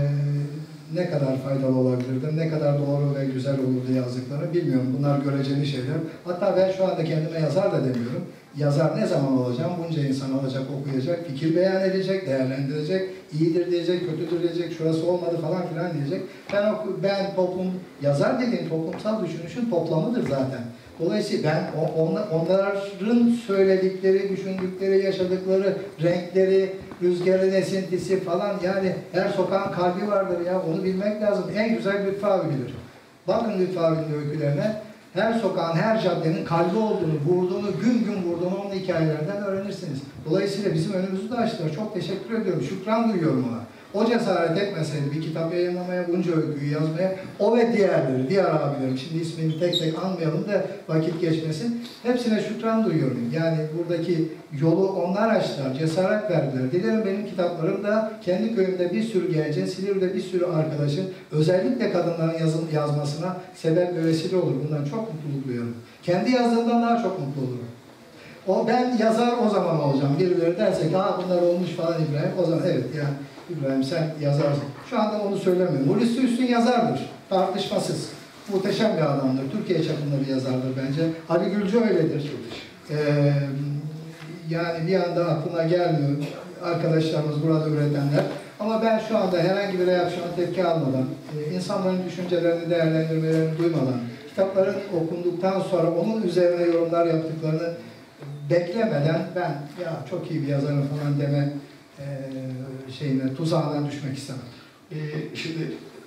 ne kadar faydalı olabilirdim, ne kadar doğru ve güzel olurdu yazdıklarını bilmiyorum. Bunlar göreceli şeyler. Hatta ben şu anda kendime yazar da demiyorum. Yazar ne zaman olacağım? Bunca insan alacak, okuyacak, fikir beyan edecek, değerlendirecek, iyidir diyecek, kötüdür diyecek, şurası olmadı falan filan diyecek. Ben ben toplum, yazar dediğim toplumsal düşünüşün toplamıdır zaten. Dolayısıyla ben onların söyledikleri, düşündükleri, yaşadıkları, renkleri, rüzgarın esintisi falan yani her sokağın kalbi vardır ya onu bilmek lazım. En güzel Lütfü abi bilir. Bakın Lütfü abinin öykülerine. Her sokağın, her caddenin kalbi olduğunu, vurduğunu, gün gün vurduğunu onun hikayelerden öğrenirsiniz. Dolayısıyla bizim önümüzü de açtılar. Çok teşekkür ediyorum. Şükran duyuyorum ona. O cesaret etmeseydi bir kitap yayınlamaya, bunca öyküyü yazmaya, o ve diğerleri, diğer abilerim, şimdi ismini tek tek anmayalım da vakit geçmesin. Hepsine şükran duyuyorum. Yani buradaki yolu onlar açtılar, cesaret verdiler. Dilerim benim kitaplarım da kendi köyümde bir sürü gencin, Silivri'de bir sürü arkadaşın, özellikle kadınların yazın, yazmasına sebep ve vesile olur. Bundan çok mutluluk duyuyorum. Kendi yazdığımdan daha çok mutlu olurum. O, ben yazar o zaman olacağım. Birileri derse ki, ha bunlar olmuş falan İbrahim. O zaman evet yani İbrahim sen yazarsın. Şu anda onu söylemiyorum. Hulusi Üstün yazardır. Tartışmasız. Muhteşem bir adamdır. Türkiye çapında bir yazardır bence. Ali Gülcü öyledir. Ee, yani bir anda aklına gelmiyor. Arkadaşlarımız burada üretenler. Ama ben şu anda herhangi bir reaksiyon tepki almadan, insanların düşüncelerini, değerlendirmelerini duymadan, kitapların okunduktan sonra onun üzerine yorumlar yaptıklarını beklemeden ben ya çok iyi bir yazarım falan deme e, şeyine, tuzağına düşmek istemem. Ee, şimdi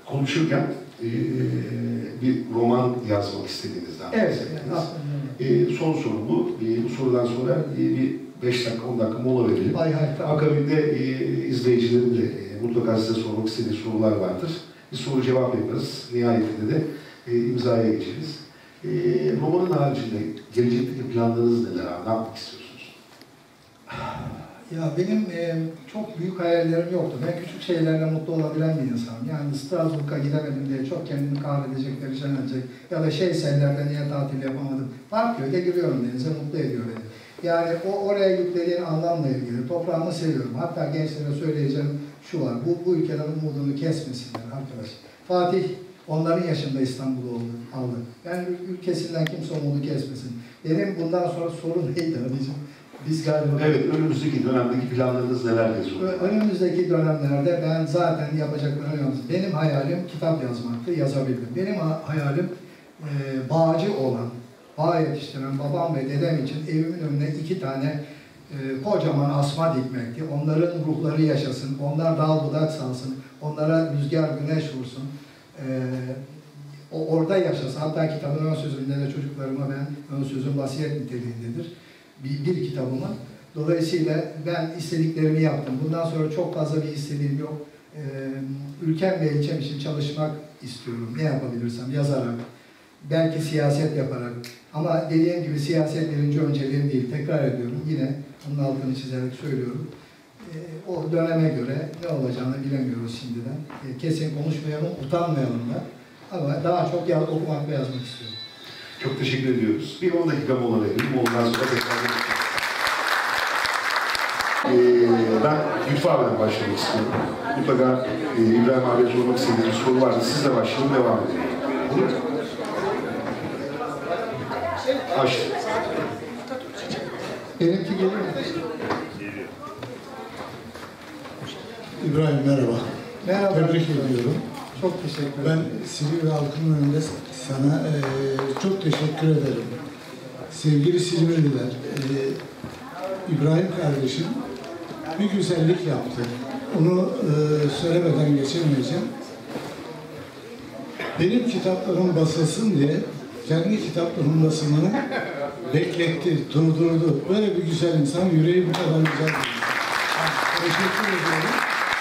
konuşurken e, bir roman yazmak istediğinizden Evet. bahsettiniz. E, son soru bu. E, bu sorudan sonra e, bir beş dakika, on dakika mola verelim. Hay hay. Tamam. Akabinde e, izleyicilerin de e, mutlaka size sormak istediği sorular vardır. Bir soru cevap yaparız. Nihayetinde de e, imzaya geçeriz. E, romanın haricinde gelecekteki planlarınız neler abi? Ne yapmak istiyorsunuz? Ya benim e, çok büyük hayallerim yoktu. Ben küçük şeylerle mutlu olabilen bir insanım. Yani Strasbourg'a gidemedim diye çok kendimi kahredecek, perişan edecek ya da şey sellerde niye tatil yapamadım. Parkköy'de giriyorum denize, mutlu ediyor beni. Yani o oraya yüklediğin anlamla ilgili toprağımı seviyorum. Hatta gençlere söyleyeceğim şu var, bu, bu ülkeden umudunu kesmesinler arkadaş. Fatih onların yaşında İstanbul'u aldı. Yani ülkesinden kimse umudu kesmesin. Benim bundan sonra sorun neydi anneciğim? Biz galiba... Evet, önümüzdeki dönemdeki planlarınız neler diye soruyorum. Önümüzdeki dönemlerde ben zaten yapacaklarım yalnız. Benim hayalim kitap yazmaktı, yazabildim. Benim hayalim e, bağcı olan, bağ yetiştiren babam ve dedem için evimin önüne iki tane e, kocaman asma dikmekti. Onların ruhları yaşasın, onlar dal budak salsın, onlara rüzgar güneş vursun. E, o orada yaşasın. Hatta kitabın ön sözünde de çocuklarıma ben ön sözüm vasiyet niteliğindedir. Bir, bir kitabımın. Dolayısıyla ben istediklerimi yaptım. Bundan sonra çok fazla bir istediğim yok. Ee, ülkem ve ilçem için çalışmak istiyorum. Ne yapabilirsem yazarak, belki siyaset yaparak. Ama dediğim gibi siyaset birinci önceliğim değil. Tekrar ediyorum. Yine onun altını çizerek söylüyorum. Ee, o döneme göre ne olacağını bilemiyoruz şimdiden. Ee, kesin konuşmayalım, utanmayalım da. Ama daha çok yaz, okumak ve yazmak istiyorum. Çok teşekkür ediyoruz. Bir on dakika mola verelim. Ondan sonra tekrar ee, ben Lütfü abiden başlamak istiyorum. Mutlaka e, İbrahim abiye sormak istediğiniz soru varsa sizle başlayalım, devam edelim. Olur mu? Açtım. Benimki geliyor mu? İbrahim merhaba. Merhaba. Tebrik ediyorum. Çok teşekkür Ben ederim. Silivri halkının önünde sana e, çok teşekkür ederim. Sevgili Silivriler, e, İbrahim kardeşim bir güzellik yaptı. Onu e, söylemeden geçemeyeceğim. Benim kitaplarım basılsın diye kendi kitaplarımın basımını bekletti, durdurdu. Böyle bir güzel insan, yüreği bu kadar güzel bir insan. Teşekkür ediyorum.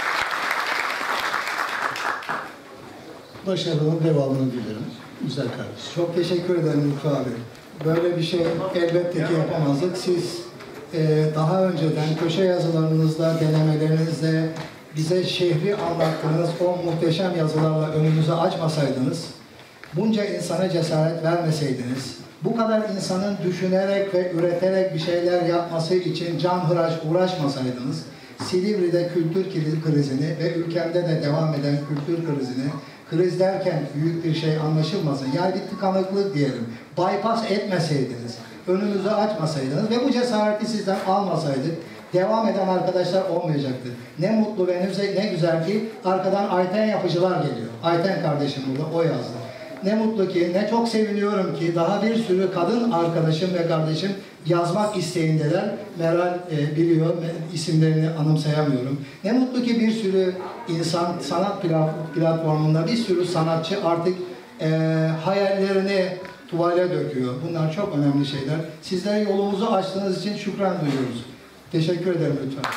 Başarının devamını dilerim. Güzel kardeşim. Çok teşekkür ederim Lütfü abi. Böyle bir şey elbette ki yapamazdık. Siz e, daha önceden köşe yazılarınızda, denemelerinizde bize şehri anlattığınız o muhteşem yazılarla önünüzü açmasaydınız, bunca insana cesaret vermeseydiniz, bu kadar insanın düşünerek ve üreterek bir şeyler yapması için canhıraş uğraşmasaydınız, Silivri'de kültür krizini ve ülkemde de devam eden kültür krizini, kriz derken büyük bir şey anlaşılmasın, yani bir tıkanıklık diyelim, bypass etmeseydiniz, önünüzü açmasaydınız ve bu cesareti sizden almasaydık, devam eden arkadaşlar olmayacaktı. Ne mutlu ve ne güzel ki arkadan Ayten yapıcılar geliyor. Ayten kardeşim burada, o yazdı. Ne mutlu ki, ne çok seviniyorum ki daha bir sürü kadın arkadaşım ve kardeşim yazmak isteğindeler. Meral e, biliyor, isimlerini anımsayamıyorum. Ne mutlu ki bir sürü insan sanat platformunda bir sürü sanatçı artık e, hayallerini tuvale döküyor. Bunlar çok önemli şeyler. Sizlere yolumuzu açtığınız için şükran duyuyoruz. Teşekkür ederim lütfen.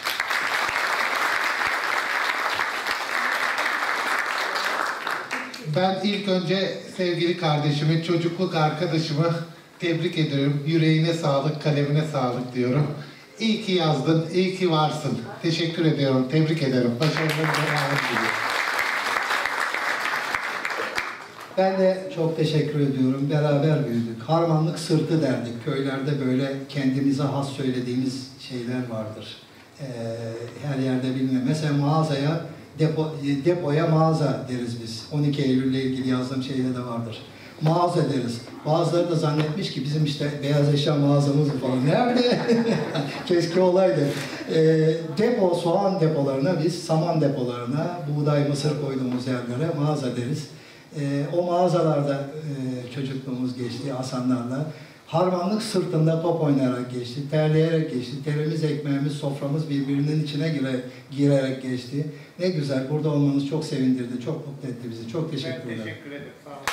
Ben ilk önce sevgili kardeşimi, çocukluk arkadaşımı tebrik ediyorum. Yüreğine sağlık, kalemine sağlık diyorum. İyi ki yazdın, iyi ki varsın. Teşekkür ediyorum, tebrik ederim. Başarılarınızla devam diliyorum. Ben de çok teşekkür ediyorum. Beraber büyüdük. Harmanlık sırtı derdik. Köylerde böyle kendimize has söylediğimiz şeyler vardır. Ee, her yerde bilmiyorum. Mesela mağazaya, depo, depoya mağaza deriz biz. on iki Eylül ile ilgili yazdığım şeyde de vardır. Mağaza deriz. Bazıları da zannetmiş ki bizim işte beyaz eşya mağazamız falan. Nerede? Keşke olaydı. E, depo, soğan depolarına biz, saman depolarına, buğday, mısır koyduğumuz yerlere mağaza deriz. E, o mağazalarda e, çocukluğumuz geçti Hasanlarla. Harmanlık sırtında top oynayarak geçti, terleyerek geçti, terimiz, ekmeğimiz, soframız birbirinin içine gire, girerek geçti. Ne güzel, burada olmanız çok sevindirdi, çok mutlu etti bizi. Çok teşekkür ederim. Ben teşekkür ederim. Sağ olun.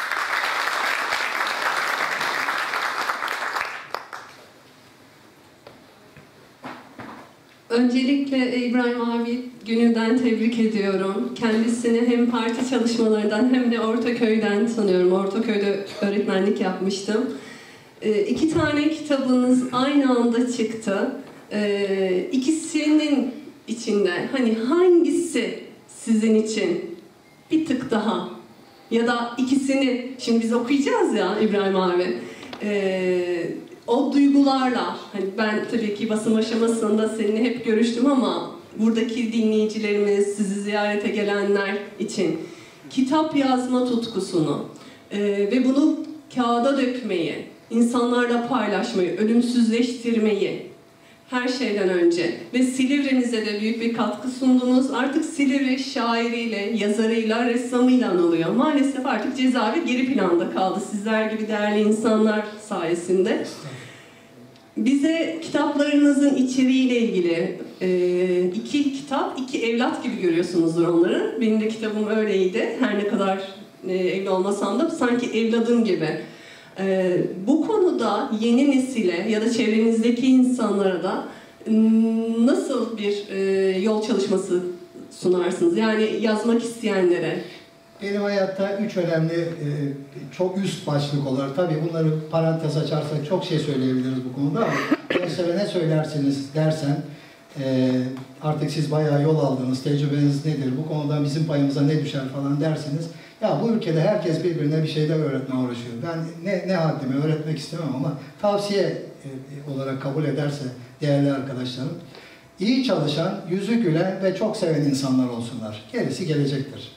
Öncelikle İbrahim abi gönülden tebrik ediyorum. Kendisini hem parti çalışmalarından hem de Ortaköy'den tanıyorum. Ortaköy'de öğretmenlik yapmıştım. E, iki tane kitabınız aynı anda çıktı. E, ikisinin içinde hani hangisi sizin için bir tık daha ya da ikisini şimdi biz okuyacağız ya İbrahim abi. E, O duygularla, hani ben tabii ki basım aşamasında seninle hep görüştüm ama buradaki dinleyicilerimiz, sizi ziyarete gelenler için kitap yazma tutkusunu e, ve bunu kağıda dökmeyi, insanlarla paylaşmayı, ölümsüzleştirmeyi her şeyden önce ve Silivri'nize de büyük bir katkı sundunuz. Artık Silivri şairiyle, yazarıyla, ressamıyla anılıyor. Maalesef artık cezaevi geri planda kaldı sizler gibi değerli insanlar sayesinde. Bize kitaplarınızın içeriğiyle ilgili e, iki kitap, iki evlat gibi görüyorsunuzdur onları. Benim de kitabım öyleydi. Her ne kadar e, evli olmasam da sanki evladım gibi. E, bu konuda yeni nesile ya da çevrenizdeki insanlara da m, nasıl bir e, yol çalışması sunarsınız? Yani yazmak isteyenlere. Benim hayatta üç önemli, e, çok üst başlık olarak, tabii bunları parantez açarsak çok şey söyleyebiliriz bu konuda ama gençlere ne söylersiniz dersen, e, artık siz bayağı yol aldınız, tecrübeniz nedir, bu konuda bizim payımıza ne düşer falan dersiniz. Ya bu ülkede herkes birbirine bir şeyler öğretmeye uğraşıyor. Ben ne, ne haddime öğretmek istemem ama tavsiye e, olarak kabul ederse değerli arkadaşlarım, iyi çalışan, yüzü gülen ve çok seven insanlar olsunlar. Gerisi gelecektir.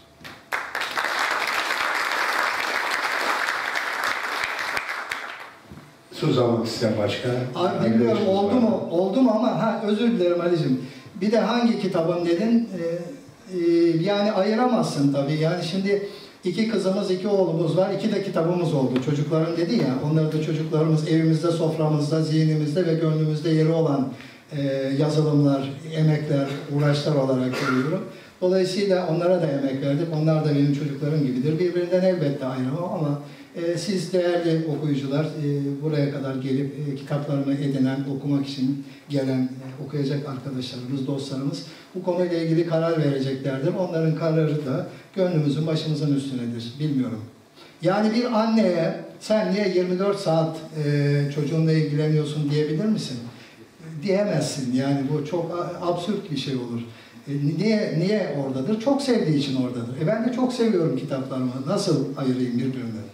Söz almak isteyen başka? Abi bilmiyorum oldu mu? Oldu mu ama ha özür dilerim Ali'cim. Bir de hangi kitabın dedin? Ee, e, yani ayıramazsın tabii. Yani şimdi iki kızımız, iki oğlumuz var. İki de kitabımız oldu. Çocukların dedi ya. Onları da çocuklarımız evimizde, soframızda, zihnimizde ve gönlümüzde yeri olan e, yazılımlar, emekler, uğraşlar olarak görüyorum. Dolayısıyla onlara da emek verdik. Onlar da benim çocuklarım gibidir. Birbirinden elbette ayıramam ama e, siz değerli okuyucular, e, buraya kadar gelip e, kitaplarımı edinen, okumak için gelen, e, okuyacak arkadaşlarımız, dostlarımız bu konuyla ilgili karar vereceklerdir. Onların kararı da gönlümüzün, başımızın üstünedir. Bilmiyorum. Yani bir anneye sen niye yirmi dört saat e, çocuğunla ilgileniyorsun diyebilir misin? Diyemezsin. Yani bu çok absürt bir şey olur. E, niye niye oradadır? Çok sevdiği için oradadır. E ben de çok seviyorum kitaplarımı. Nasıl ayırayım birbirinden?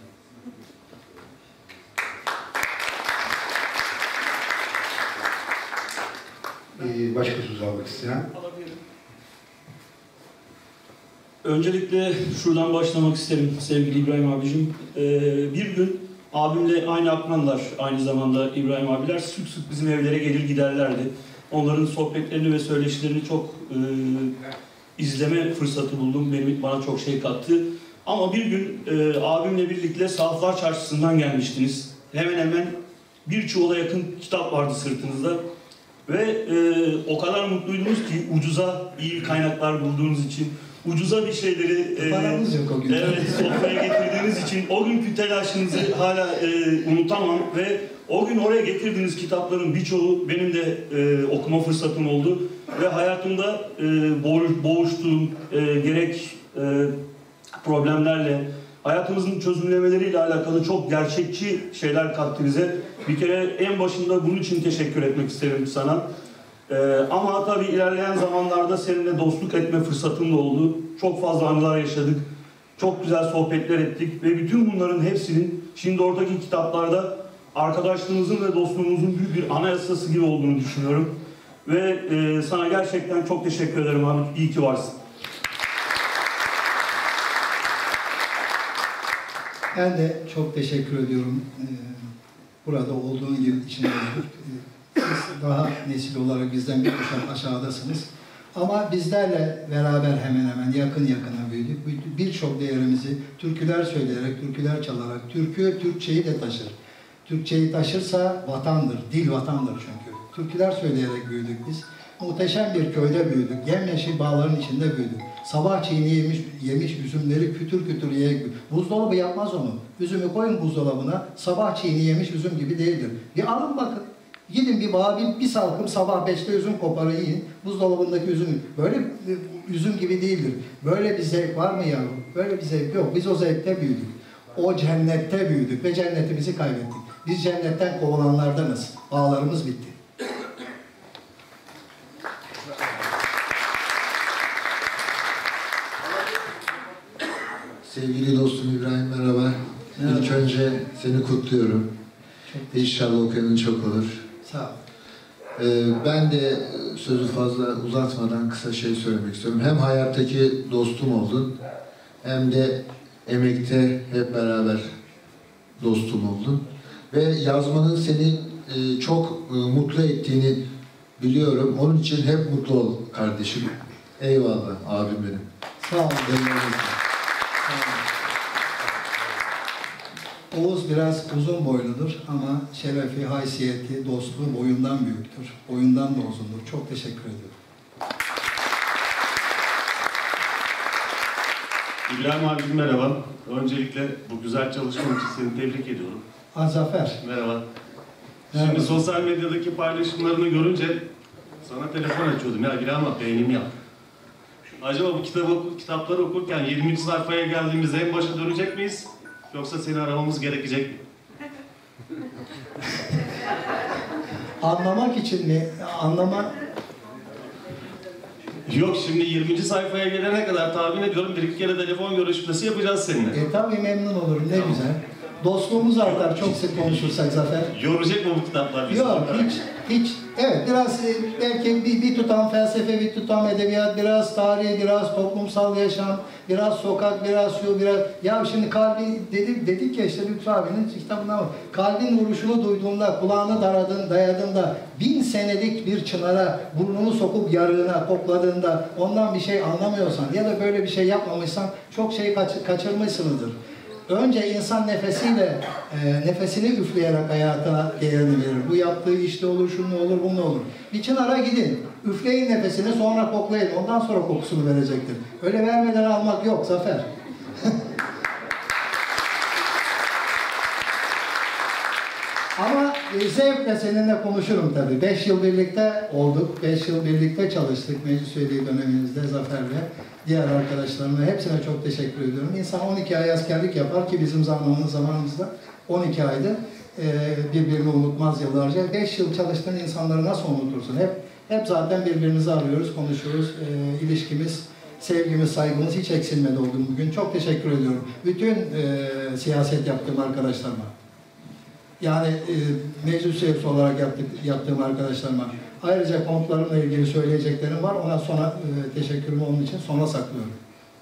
Ee, başka söz almak isteyen? Öncelikle şuradan başlamak isterim sevgili İbrahim abicim. Ee, bir gün abimle aynı akranlar, aynı zamanda İbrahim abiler sık sık bizim evlere gelir giderlerdi. Onların sohbetlerini ve söyleşilerini çok e, izleme fırsatı buldum. Benim, bana çok şey kattı. Ama bir gün e, abimle birlikte Sahaflar Çarşısı'ndan gelmiştiniz. Hemen hemen bir çuvala yakın kitap vardı sırtınızda. Ve e, o kadar mutluydunuz ki ucuza iyi kaynaklar bulduğunuz için, ucuza bir şeyleri e, Paramız yok o gün. evet, sofraya getirdiğiniz için o günkü telaşınızı hala e, unutamam ve o gün oraya getirdiğiniz kitapların birçoğu benim de e, okuma fırsatım oldu ve hayatımda e, boğuş, boğuştuğum e, gerek e, problemlerle, hayatımızın çözümlemeleriyle alakalı çok gerçekçi şeyler kattı bize. Bir kere en başında bunun için teşekkür etmek isterim sana. Ee, ama tabii ilerleyen zamanlarda seninle dostluk etme fırsatım da oldu. Çok fazla anılar yaşadık. Çok güzel sohbetler ettik ve bütün bunların hepsinin şimdi oradaki kitaplarda arkadaşlığımızın ve dostluğumuzun büyük bir anayasası gibi olduğunu düşünüyorum. Ve e, sana gerçekten çok teşekkür ederim abi. İyi ki varsın. Ben de çok teşekkür ediyorum. Burada olduğun gibi için siz daha nesil olarak bizden bir kuşak aşağıdasınız. Ama bizlerle beraber hemen hemen yakın yakına büyüdük. Birçok değerimizi türküler söyleyerek, türküler çalarak, türkü, Türkçeyi de taşır. Türkçeyi taşırsa vatandır, dil vatandır çünkü. Türküler söyleyerek büyüdük biz. Muhteşem bir köyde büyüdük. Yemyeşil bağların içinde büyüdük. Sabah çiğni yemiş, yemiş üzümleri kütür kütür yiyerek büyüdük. Buzdolabı yapmaz onu. Üzümü koyun buzdolabına, sabah çiğni yemiş üzüm gibi değildir. Bir alın bakın. Gidin bir bağa bir, bir salkım sabah beşte üzüm koparın yiyin. Buzdolabındaki üzüm. Böyle üzüm gibi değildir. Böyle bir zevk var mı yavrum? Böyle bir zevk yok. Biz o zevkte büyüdük. O cennette büyüdük ve cennetimizi kaybettik. Biz cennetten kovulanlardanız. Bağlarımız bitti. Sevgili dostum İbrahim merhaba. Merhaba. İlk önce seni kutluyorum. İnşallah okuyanın çok olur. Sağ ol. Ee, ben de sözü fazla uzatmadan kısa şey söylemek istiyorum. Hem hayattaki dostum oldun hem de emekte hep beraber dostum oldun. Ve yazmanın seni e, çok e, mutlu ettiğini biliyorum. Onun için hep mutlu ol kardeşim. Eyvallah abim benim. Sağ ol. Eyvallah. Oğuz biraz uzun boyludur ama şerefi, haysiyeti, dostluğu boyundan büyüktür. Boyundan da uzundur. Çok teşekkür ediyorum. İbrahim abim merhaba. Öncelikle bu güzel çalışman için seni tebrik ediyorum. Ha, Zafer. Merhaba. Merhaba. Şimdi sosyal medyadaki paylaşımlarını görünce sana telefon açıyordum. Ya İbrahim abi beğenimi yap. Acaba bu kitabı, kitapları okurken yirminci sayfaya geldiğimizde en başa dönecek miyiz? Yoksa seni aramamız gerekecek mi? Anlamak için mi? Anlama... Yok şimdi yirminci sayfaya gelene kadar tahmin ediyorum bir iki kere telefon görüşmesi yapacağız seninle. E tabii memnun olurum. Ne güzel. Dostluğumuz artar çok sık konuşursak Zafer. Yoracak mı bu kitaplar bizi? Yok hiç, hiç. Evet biraz e, belki bir, bir tutam felsefe, bir tutam edebiyat, biraz tarih, biraz toplumsal yaşam, biraz sokak, biraz şu, biraz... Ya şimdi kalbi, dedik, dedik ya işte Lütfü abinin kitabında var. Kalbin vuruşunu duyduğunda, kulağını daradın, dayadığında, bin senelik bir çınara burnunu sokup yarığına kokladığında ondan bir şey anlamıyorsan ya da böyle bir şey yapmamışsan çok şey kaç, kaçırmışsınızdır. Önce insan nefesiyle, e, nefesini üfleyerek hayatına değerini verir. Bu yaptığı işte olur, şunun olur, bunun olur. Bir çınara gidin, üfleyin nefesini, sonra koklayın. Ondan sonra kokusunu verecektir. Öyle vermeden almak yok Zafer. Ama e, zevkle seninle konuşurum tabii. Beş yıl birlikte olduk, beş yıl birlikte çalıştık meclis üyeliği dönemimizde Zafer'le. Diğer arkadaşlarıma hepsine çok teşekkür ediyorum. İnsan on iki ay askerlik yapar ki bizim zamanımız zamanımızda on iki aydı. Ee, birbirini unutmaz yıllarca. beş yıl çalıştığın insanları nasıl unutursun? Hep hep zaten birbirimizi arıyoruz, konuşuyoruz. Ee, ilişkimiz, sevgimiz, saygımız hiç eksilmedi o gün bugün. Çok teşekkür ediyorum. Bütün e, siyaset yaptığım arkadaşlarıma. Yani e, meclis üyesi olarak yaptık, yaptığım arkadaşlarıma. Ayrıca konuklarımla ilgili söyleyeceklerim var. Ona sonra e, teşekkürümü onun için sona saklıyorum.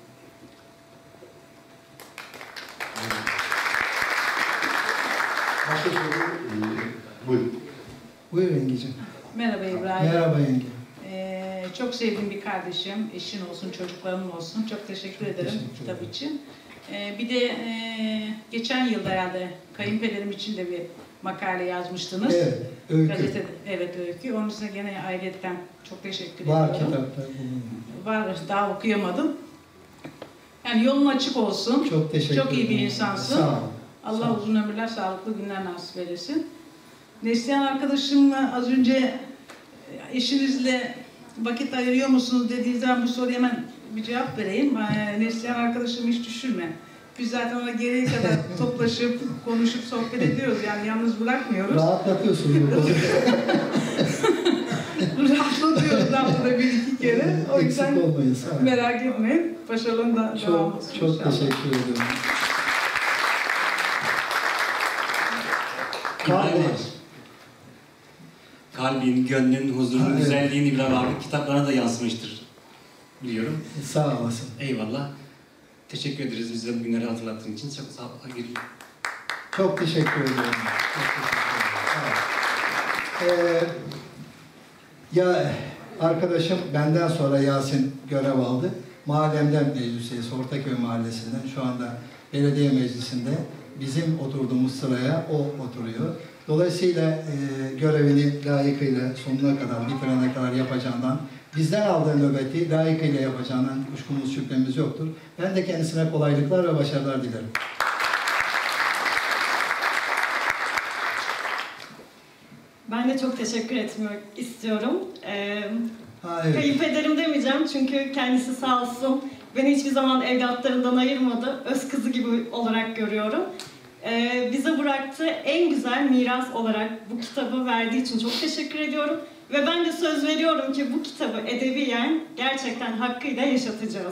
Başka soru? Ee, Buyurun. Buyur Yengeciğim. Merhaba İbrahim. Merhaba Yenge. Ee, çok sevdiğim bir kardeşim, eşin olsun, çocuklarım olsun. Çok teşekkür ederim Teşekkür kitap ederim. için. Ee, bir de e, geçen yıl herhalde kayınpederim için de bir makale yazmıştınız. Evet, öykü. Gazetede, evet öykü. Onun için gene ayrıca çok teşekkür Var ediyorum. kitapta. Var, daha okuyamadım. Yani yolun açık olsun. Çok teşekkür Çok iyi bir ederim. insansın. Sağ ol. Allah Sağ ol. uzun ömürler, sağlıklı günler nasip eylesin. Neslihan arkadaşımla az önce eşinizle vakit ayırıyor musunuz dediği zaman bu soruya hemen bir cevap vereyim. Ee, Neslihan arkadaşımı hiç düşürme. Biz zaten ona gereği kadar toplaşıp, konuşup, sohbet ediyoruz. Yani yalnız bırakmıyoruz. Rahatlatıyorsun bu konuda. Rahatlatıyoruz haftada bir iki kere. O Eksik yüzden olmayın. Sağ ol. merak etmeyin. Başarılı da devam Çok, olsun çok inşallah. teşekkür ediyorum. İbrahim abi, kalbin, gönlün, huzurun, Ha, evet. güzelliğini İbrahim abi kitaplarına da yansımıştır biliyorum. Sağ olasın. Eyvallah. Teşekkür ederiz bize bugünleri hatırlattığın için. Çok sağ ol. Hayırlı. Çok teşekkür ediyorum. Çok teşekkür ederim. Ee, ya arkadaşım benden sonra Yasin görev aldı. Mahallemden meclis üyesi, Ortaköy Mahallesi'nden, şu anda belediye meclisinde. bizim oturduğumuz sıraya o oturuyor. Dolayısıyla e, görevini layıkıyla sonuna kadar, bitirene kadar yapacağından, bizden aldığı nöbeti layıkıyla yapacağından kuşkumuz, şüphemiz yoktur. Ben de kendisine kolaylıklar ve başarılar dilerim. Ben de çok teşekkür etmek istiyorum. Ee, ha, evet. Kayınpederim demeyeceğim çünkü kendisi sağ olsun beni hiçbir zaman evlatlarından ayırmadı. Öz kızı gibi olarak görüyorum. Ee, bize bıraktığı en güzel miras olarak bu kitabı verdiği için çok teşekkür ediyorum. Ve ben de söz veriyorum ki bu kitabı edebiyen gerçekten hakkıyla yaşatacağız.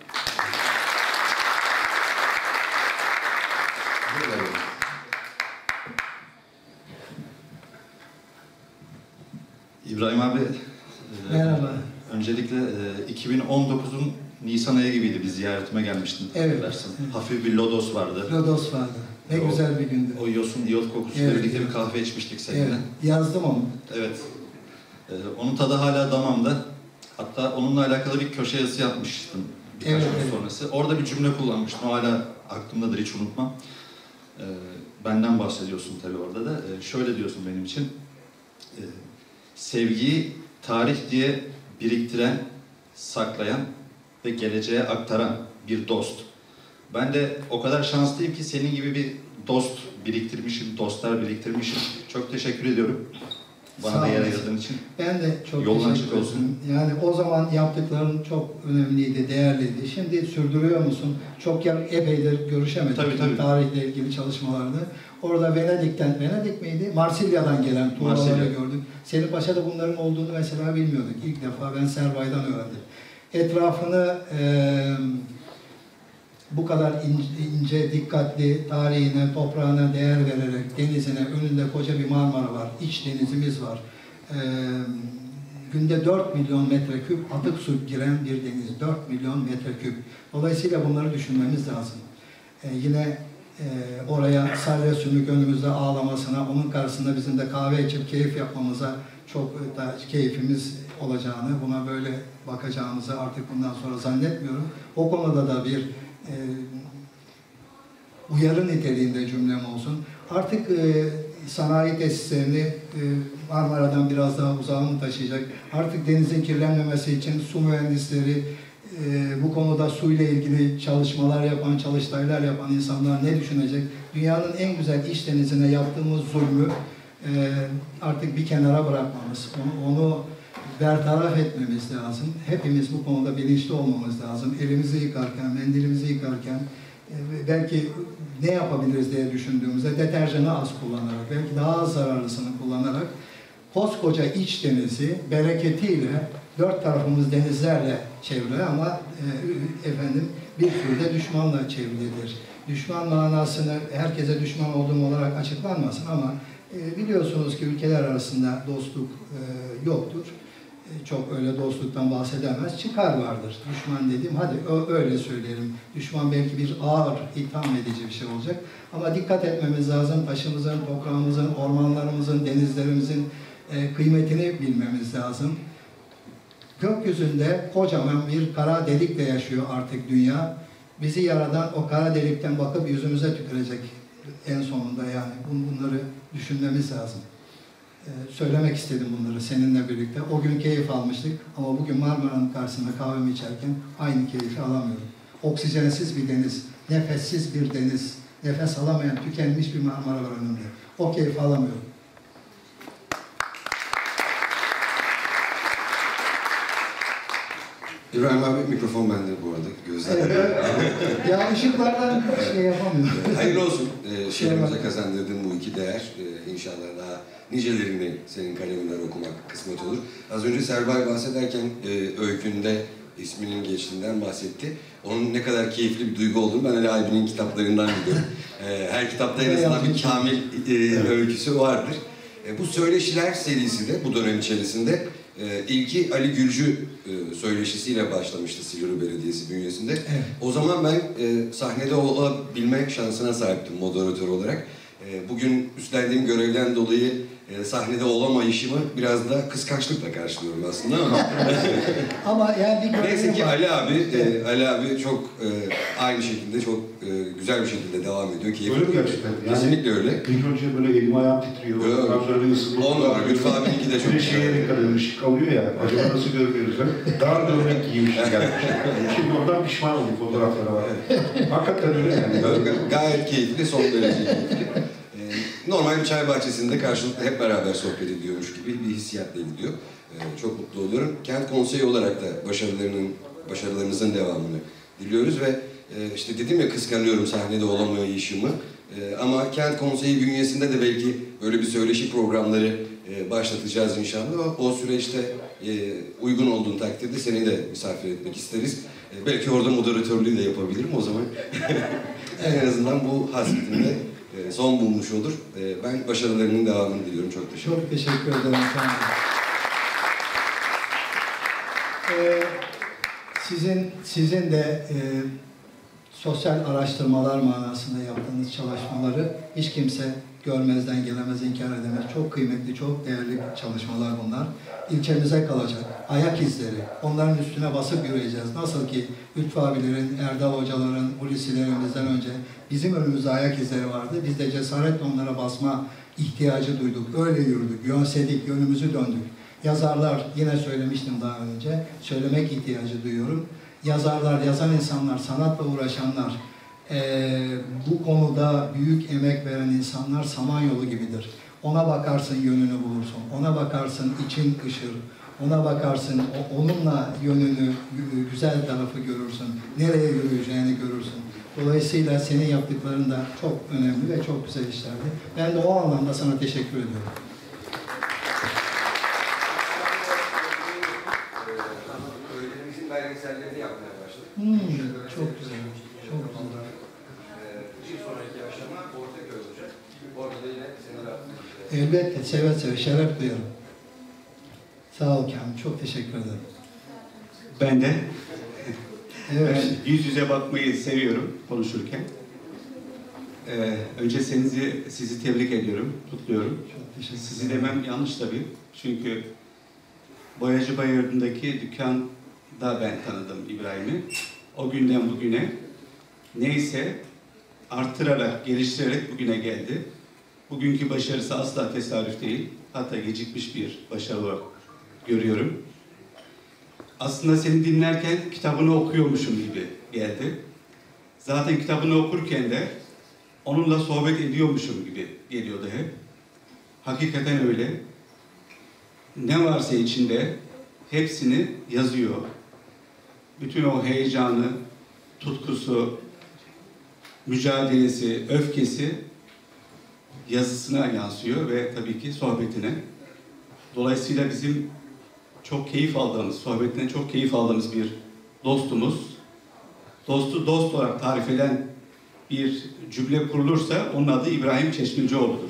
İbrahim abi, merhaba. E, öncelikle e, iki bin on dokuzun Nisan ayı gibiydi, bir ziyaretime gelmiştin. Evet. Dersin. Hafif bir lodos vardı. Lodos vardı. Ne o, güzel bir gündü. O yosun iyot kokusuyla evet, birlikte evet. bir kahve içmiştik seninle. Evet. Yazdım onu. Evet. E, onun tadı hala damağımda. Hatta onunla alakalı bir köşe yazısı yapmıştım birkaç evet, gün evet. sonrası. Orada bir cümle kullanmıştım. O hala aklımdadır, hiç unutmam. E, benden bahsediyorsun tabii orada da. E, şöyle diyorsun benim için. E, sevgiyi tarih diye biriktiren, saklayan ve geleceğe aktaran bir dost. Ben de o kadar şanslıyım ki senin gibi bir dost biriktirmişim, dostlar biriktirmişim. Çok teşekkür ediyorum bana da yer ayırdığın için. Ben de çok Yolun teşekkür ederim. Yani o zaman yaptıkların çok önemliydi, değerliydi. Şimdi sürdürüyor musun? Çok yer, epeydir görüşemedik. Tabii, tabii. Tarihle ilgili çalışmalarda. Orada Venedik'ten, Venedik miydi? Marsilya'dan gelen tuğlaları gördük. Senin Paşa'da bunların olduğunu mesela bilmiyorduk. İlk defa ben Serbay'dan öğrendim. Etrafını e, bu kadar ince, ince, dikkatli, tarihine, toprağına değer vererek, denizine, önünde koca bir Marmara var, iç denizimiz var. E, günde dört milyon metreküp atık su giren bir deniz, dört milyon metreküp. Dolayısıyla bunları düşünmemiz lazım. E, yine e, oraya salya sümük önümüzde ağlamasına, onun karşısında bizim de kahve içip keyif yapmamıza çok da keyfimiz olacağını, buna böyle bakacağımızı artık bundan sonra zannetmiyorum. O konuda da bir e, uyarı niteliğinde cümlem olsun. Artık e, sanayi tesislerini e, Marmara'dan biraz daha uzağa mı taşıyacak? Artık denizin kirlenmemesi için su mühendisleri, e, bu konuda suyla ilgili çalışmalar yapan, çalıştaylar yapan insanlar ne düşünecek? Dünyanın en güzel iç denizine yaptığımız zulmü e, artık bir kenara bırakmamız, onu, onu bertaraf etmemiz lazım. Hepimiz bu konuda bilinçli olmamız lazım. Elimizi yıkarken, mendilimizi yıkarken e, belki ne yapabiliriz diye düşündüğümüzde deterjanı az kullanarak, belki daha az zararlısını kullanarak koskoca iç denizi bereketiyle dört tarafımız denizlerle çevrili ama e, efendim bir sürü de düşmanla çevrilidir. Düşman manasını herkese düşman olduğum olarak açıklanmasın ama e, biliyorsunuz ki ülkeler arasında dostluk e, yoktur. E, çok öyle dostluktan bahsedemez. Çıkar vardır. Düşman dediğim, hadi öyle söyleyelim. Düşman belki bir ağır, itham edici bir şey olacak. Ama dikkat etmemiz lazım. Taşımızın, toprağımızın, ormanlarımızın, denizlerimizin e, kıymetini bilmemiz lazım. Gökyüzünde kocaman bir kara delikle yaşıyor artık dünya. Bizi yaradan o kara delikten bakıp yüzümüze tükürecek en sonunda yani. Bunları düşünmemiz lazım. Ee, söylemek istedim bunları seninle birlikte. O gün keyif almıştık ama bugün Marmara'nın karşısında kahvemi içerken aynı keyfi alamıyorum. Oksijensiz bir deniz, nefessiz bir deniz, nefes alamayan, tükenmiş bir Marmara var önümde. O keyfi alamıyorum. İbrahim abi, mikrofon bende bu arada, gözler. Evet, ya ışıklardan şey yapamıyorum. Hayırlı olsun, ee, şehrimize kazandırdığın bu iki değer. Ee, inşallah daha nicelerini senin kaleminden okumak kısmet olur. Az önce Serbay bahsederken e, öykünde isminin geçtiğinden bahsetti. Onun ne kadar keyifli bir duygu olduğunu ben Ali abinin kitaplarından biliyorum. Ee, her kitapta en azından bir kamil e, öyküsü vardır. E, bu Söyleşiler serisi de bu dönem içerisinde e, ilki Ali Gülcü e, söyleşisiyle başlamıştı Silivri Belediyesi bünyesinde. Evet. O zaman ben e, sahnede olabilme şansına sahiptim moderatör olarak. E, bugün üstlendiğim görevden dolayı e, sahnede olamayışımı biraz da kıskançlıkla karşılıyorum aslında ama ama yani bir neyse ki Ali abi, e, Ali abi çok e, aynı şekilde çok e, güzel bir şekilde devam ediyor. Keyifli. Öyle mi gerçekten? Yani Kesinlikle öyle. İlk önce böyle elim ayağım titriyor. Ondan sonra bir ısınma. On numara. Lütfü abininki de çok bir şeye dikkat edin. Işık kalıyor ya. Acaba nasıl görmüyoruz? Dar gömlek giymiş gelmiş. Şimdi oradan pişman oldum fotoğraflara var. Hakikaten öyle yani. Ga- Gayet keyifli, son derece keyifli. Ee, normal bir çay bahçesinde karşılıklı hep beraber sohbet ediyormuş gibi bir hissiyatla gidiyor. Ee, çok mutlu oluyorum. Kent Konseyi olarak da başarılarının, başarılarınızın devamını diliyoruz ve e, işte dedim ya kıskanıyorum sahnede olamayışımı. E, ama Kent Konseyi bünyesinde de belki böyle bir söyleşi programları e, başlatacağız inşallah. O süreçte e, uygun olduğun takdirde seni de misafir etmek isteriz. E, belki orada moderatörlüğü de yapabilirim o zaman. En azından bu hasretimde e, son bulmuş olur. E, ben başarılarının devamını diliyorum. Çok teşekkür ederim. Çok teşekkür ederim. Ee, sizin sizin de e, sosyal araştırmalar manasında yaptığınız çalışmaları hiç kimse görmezden gelemez, inkar edemez. Çok kıymetli, çok değerli çalışmalar bunlar. İlçemize kalacak. Ayak izleri. Onların üstüne basıp yürüyeceğiz. Nasıl ki Lütfü abilerin, Erdal hocaların, Hulusilerimizden önce bizim önümüzde ayak izleri vardı. Biz de cesaretle onlara basma ihtiyacı duyduk. Öyle yürüdük, yönsedik, yönümüzü döndük. Yazarlar, yine söylemiştim daha önce, söylemek ihtiyacı duyuyorum. Yazarlar, yazan insanlar, sanatla uğraşanlar, e, bu konuda büyük emek veren insanlar samanyolu gibidir. Ona bakarsın yönünü bulursun, ona bakarsın için ışır, ona bakarsın onunla yönünü, güzel tarafı görürsün, nereye yürüyeceğini görürsün. Dolayısıyla senin yaptıkların da çok önemli ve çok güzel işlerdi. Ben de o anlamda sana teşekkür ediyorum. Öğrencimizin belgesellerini yapmaya başladık. Hmm, çok güzel, çok güzel. Bir sonraki aşama Ortaköy olacak. Orada yine seni yaptıracağız. Elbette, seve seve, şeref duyarım. Sağ ol Kamil, çok teşekkür ederim. Ben de. Evet. Ben yüz yüze bakmayı seviyorum konuşurken. Ee, önce sizi, sizi tebrik ediyorum, kutluyorum. Sizi demem yanlış tabii. Çünkü Boyacı Bayırı'ndaki dükkanda ben tanıdım İbrahim'i. O günden bugüne neyse artırarak, geliştirerek bugüne geldi. Bugünkü başarısı asla tesadüf değil. Hatta gecikmiş bir başarı olarak görüyorum. Aslında seni dinlerken kitabını okuyormuşum gibi geldi. Zaten kitabını okurken de onunla sohbet ediyormuşum gibi geliyordu hep. Hakikaten öyle. Ne varsa içinde hepsini yazıyor. Bütün o heyecanı, tutkusu, mücadelesi, öfkesi yazısına yansıyor ve tabii ki sohbetine. Dolayısıyla bizim çok keyif aldığımız, sohbetinden çok keyif aldığımız bir dostumuz. Dostu dost olarak tarif eden bir cümle kurulursa onun adı İbrahim Çeşmecioğlu'dur.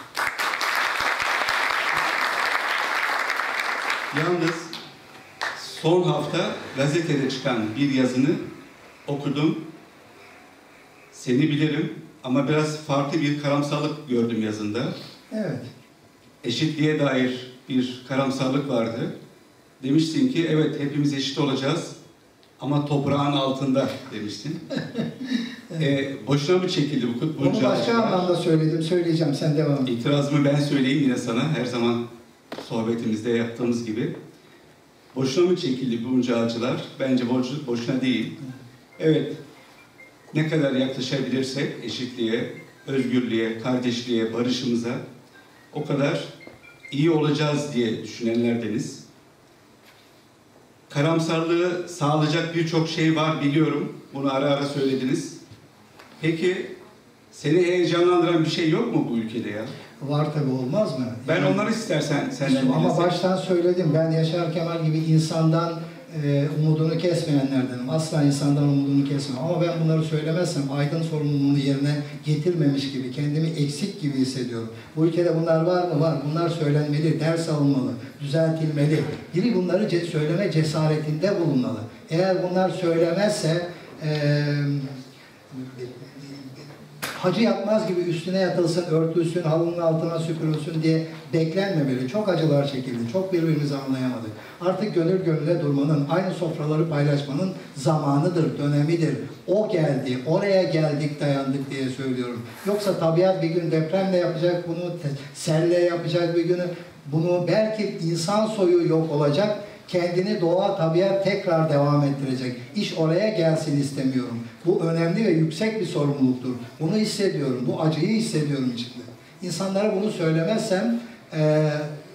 Yalnız son hafta gazetede çıkan bir yazını okudum. Seni bilirim ama biraz farklı bir karamsarlık gördüm yazında. Evet. Eşitliğe dair bir karamsarlık vardı. Demiştin ki evet hepimiz eşit olacağız ama toprağın altında demiştin. e, boşuna mı çekildi bu bunca? Onu başka anlamda söyledim, söyleyeceğim, sen devam et. İtirazımı ben söyleyeyim yine sana, her zaman sohbetimizde yaptığımız gibi. Boşuna mı çekildi bunca acılar? Bence boşuna, boşuna değil. Evet, ne kadar yaklaşabilirsek eşitliğe, özgürlüğe, kardeşliğe, barışımıza o kadar iyi olacağız diye düşünenlerdeniz. Karamsarlığı sağlayacak birçok şey var biliyorum. Bunu ara ara söylediniz. Peki seni heyecanlandıran bir şey yok mu bu ülkede ya? Var tabii, olmaz mı? Ben yani, onları istersen senden ama bilirsin. baştan söyledim. Ben Yaşar Kemal gibi insandan e, umudunu kesmeyenlerdenim. Asla insandan umudunu kesmem. Ama ben bunları söylemezsem Aydın sorumluluğunu yerine getirmemiş gibi, kendimi eksik gibi hissediyorum. Bu ülkede bunlar var mı? Var. Bunlar söylenmeli, ders alınmalı, düzeltilmeli. Biri bunları ce söyleme cesaretinde bulunmalı. Eğer bunlar söylemezse e, hacı yatmaz gibi üstüne yatılsın, örtülsün, halının altına süpürülsün diye beklenmemeli. Çok acılar çekildi, çok birbirimizi anlayamadık. Artık gönül gönüle durmanın, aynı sofraları paylaşmanın zamanıdır, dönemidir. O geldi, oraya geldik, dayandık diye söylüyorum. Yoksa tabiat bir gün depremle yapacak bunu, selle yapacak bir günü, bunu belki insan soyu yok olacak, kendini doğa, tabiat tekrar devam ettirecek. İş oraya gelsin istemiyorum. Bu önemli ve yüksek bir sorumluluktur. Bunu hissediyorum, bu acıyı hissediyorum içimde. İnsanlara bunu söylemezsem e, e,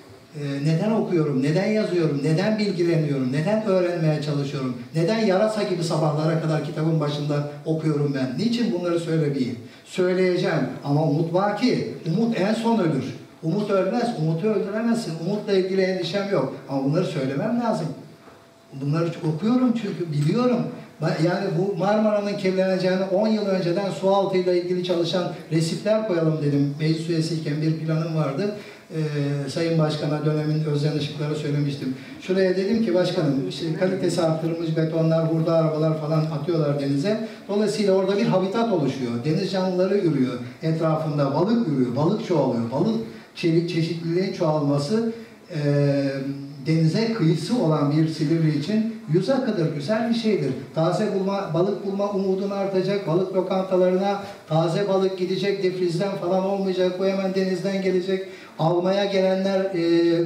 neden okuyorum, neden yazıyorum, neden bilgileniyorum, neden öğrenmeye çalışıyorum, neden yarasa gibi sabahlara kadar kitabın başında okuyorum ben? Niçin bunları söylemeyeyim? Söyleyeceğim ama umut var ki, umut en son ölür. Umut ölmez, umutu öldüremezsin. Umutla ilgili endişem yok. Ama bunları söylemem lazım. Bunları okuyorum çünkü biliyorum. Yani bu Marmara'nın kirleneceğini on yıl önceden su altıyla ilgili çalışan resifler koyalım dedim. Meclis üyesiyken bir planım vardı. Ee, Sayın Başkan'a dönemin Özden Işıklar'a söylemiştim. Şuraya dedim ki başkanım, işte kalitesi arttırılmış betonlar, hurda arabalar falan atıyorlar denize. Dolayısıyla orada bir habitat oluşuyor. Deniz canlıları ürüyor. Etrafında balık ürüyor, balık çoğalıyor. Balık çelik çeşitliliğin çoğalması e, denize kıyısı olan bir Silivri için yüz akıdır, güzel bir şeydir. Taze bulma, balık bulma umudun artacak, balık lokantalarına taze balık gidecek, defrizden falan olmayacak, bu hemen denizden gelecek. Almaya gelenler e,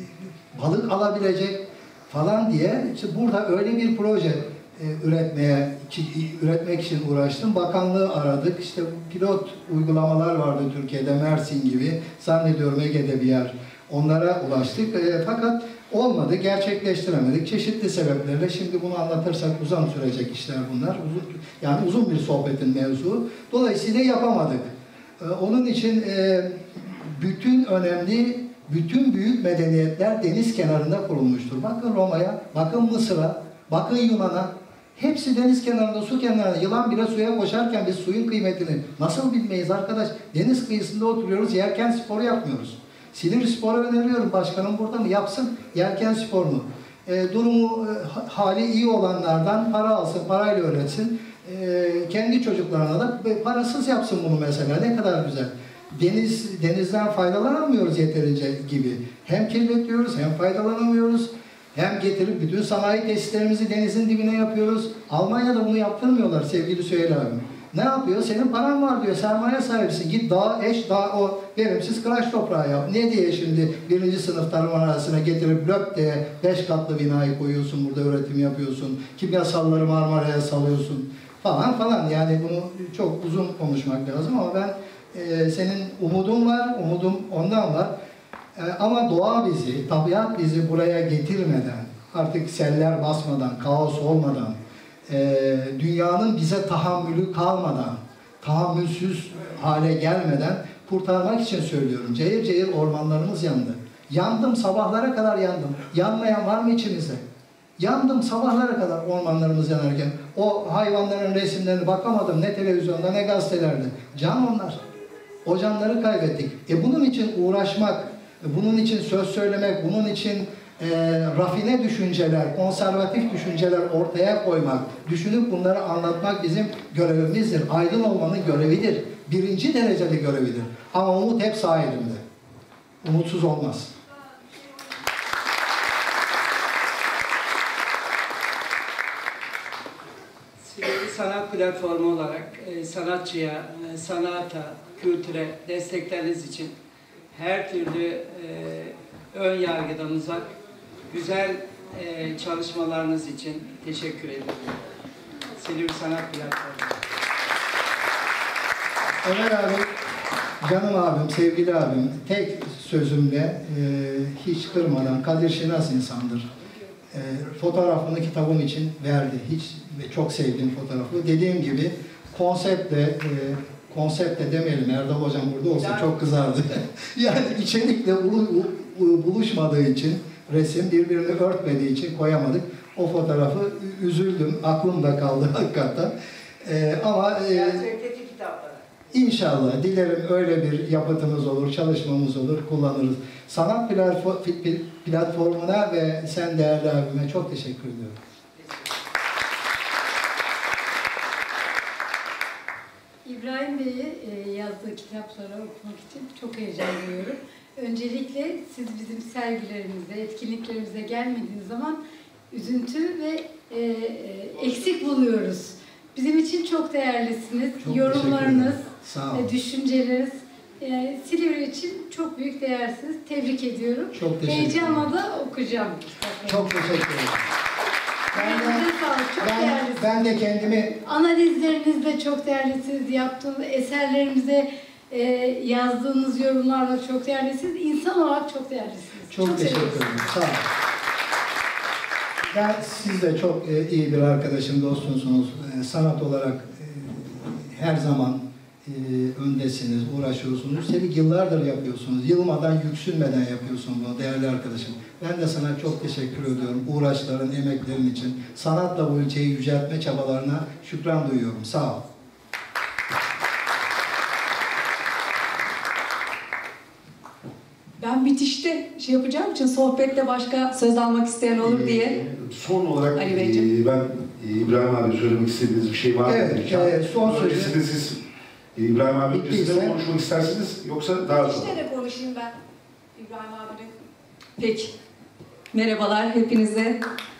balık alabilecek falan diye. İşte burada öyle bir proje e, üretmeye üretmek için uğraştım. Bakanlığı aradık. İşte pilot uygulamalar vardı Türkiye'de, Mersin gibi. Zannediyorum Ege'de bir yer. Onlara ulaştık. E, fakat olmadı, gerçekleştiremedik. Çeşitli sebeplerle. Şimdi bunu anlatırsak uzun sürecek işler bunlar. Uzun, yani uzun bir sohbetin mevzu. Dolayısıyla yapamadık. E, onun için e, bütün önemli, bütün büyük medeniyetler deniz kenarında kurulmuştur. Bakın Roma'ya, bakın Mısır'a, bakın Yunan'a. Hepsi deniz kenarında, su kenarında. Yılan bile suya koşarken biz suyun kıymetini nasıl bilmeyiz arkadaş? Deniz kıyısında oturuyoruz, yelken sporu yapmıyoruz. Silivri sporu öneriyorum. Başkanım burada mı? Yapsın yelken sporunu. E, durumu, e, hali iyi olanlardan para alsın, parayla öğretsin. E, kendi çocuklarına da parasız yapsın bunu mesela. Ne kadar güzel. Deniz, denizden faydalanamıyoruz yeterince gibi. Hem kirletiyoruz, hem faydalanamıyoruz. Hem getirip bütün sanayi tesislerimizi denizin dibine yapıyoruz. Almanya'da bunu yaptırmıyorlar sevgili Süheyl abim. Ne yapıyor? Senin paran var diyor, sermaye sahibisin. Git dağ, eş, dağ, o verimsiz kıraç toprağı yap. Ne diye şimdi birinci sınıf tarım arazisine getirip löp diye beş katlı binayı koyuyorsun, burada üretim yapıyorsun. Kimyasalları Marmara'ya salıyorsun falan falan. Yani bunu çok uzun konuşmak lazım ama ben e, senin umudun var, umudum ondan var. E, ama doğa bizi, tabiat bizi buraya getirmeden, artık seller basmadan, kaos olmadan, e, dünyanın bize tahammülü kalmadan, tahammülsüz hale gelmeden kurtarmak için söylüyorum. Cayır cayır ormanlarımız yandı. Yandım, sabahlara kadar yandım. Yanmayan var mı içimizde? Yandım sabahlara kadar ormanlarımız yanarken. O hayvanların resimlerine bakamadım ne televizyonda ne gazetelerde. Can onlar. O canları kaybettik. E bunun için uğraşmak, bunun için söz söylemek, bunun için e, rafine düşünceler, konservatif düşünceler ortaya koymak, düşünüp bunları anlatmak bizim görevimizdir. Aydın olmanın görevidir. Birinci derecede görevidir. Ama umut hep sağ elimde. Umutsuz olmaz. Silivri Sanat Platformu olarak e, sanatçıya, e, sanata, kültüre destekleriniz için her türlü e, ön yargıdan uzak, güzel e, çalışmalarınız için teşekkür ederim. Silivri Sanat Platformu. Ömer abi, canım abim, sevgili abim, tek sözümle e, hiç kırmadan, Kadir Şinas insandır. E, fotoğrafını kitabım için verdi. Hiç çok sevdiğim fotoğrafı. Dediğim gibi konseptle, e, konseptle demeyelim, Erdal Hocam burada olsa çok kızardı. Yani içerikle buluşmadığı için, resim birbirini örtmediği için koyamadık. O fotoğrafı üzüldüm, aklımda kaldı hakikaten. E, ama e, İnşallah, dilerim öyle bir yapıtımız olur, çalışmamız olur, kullanırız. Sanat platformuna ve sen değerli abime çok teşekkür ediyorum. İbrahim İbrahim Bey'i e, yazdığı kitapları okumak için çok heyecan duyuyorum. Öncelikle siz bizim sergilerimize, etkinliklerimize gelmediğiniz zaman üzüntü ve e, e, eksik buluyoruz. Bizim için çok değerlisiniz. Çok Yorumlarınız, e, düşünceleriniz e, Silivri için çok büyük değersiniz. Tebrik ediyorum. Çok teşekkür ederim. Heyecanla da okuyacağım kitapları. Çok teşekkür ederim. Ben de, sağlık, çok ben, değerlisiniz. ben de kendimi... Analizleriniz de çok değerlisiniz. Yaptığınız eserlerimize e, yazdığınız yorumlarla çok değerlisiniz. İnsan olarak çok değerlisiniz. Çok, çok teşekkür ederim. Sağ olun. Ben, siz de çok e, iyi bir arkadaşım, dostumsunuz. E, sanat olarak e, her zaman e, öndesiniz, uğraşıyorsunuz. Üstelik yıllardır yapıyorsunuz. Yılmadan, yüksünmeden yapıyorsunuz bunu değerli arkadaşım. Ben de sana çok teşekkür ediyorum. Uğraşların, emeklerin için. Sanatla bu ülkeyi yüceltme çabalarına şükran duyuyorum. Sağ ol. Ben bitişte şey yapacağım için sohbette başka söz almak isteyen olur diye. Son olarak Ali e, Beyciğim. ben e, İbrahim abi söylemek istediğiniz bir şey var mı? Evet, e, son sözü. Öncesinde siz e, İbrahim abi öncesinde konuşmak istersiniz yoksa daha sonra? İşte de konuşayım ben İbrahim abinin. Peki. Merhabalar hepinize.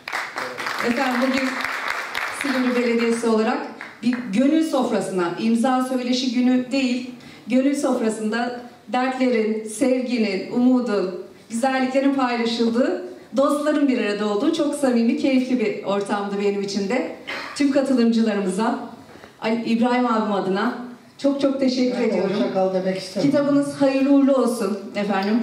Efendim bugün Silivri Belediyesi olarak bir gönül sofrasına, imza söyleşi günü değil, gönül sofrasında dertlerin, sevginin, umudun, güzelliklerin paylaşıldığı, dostların bir arada olduğu çok samimi, keyifli bir ortamdı benim için de. Tüm katılımcılarımıza, Ali, İbrahim abim adına çok çok teşekkür ben ediyorum. Hoşça kal demek isterim. Kitabınız hayırlı uğurlu olsun efendim.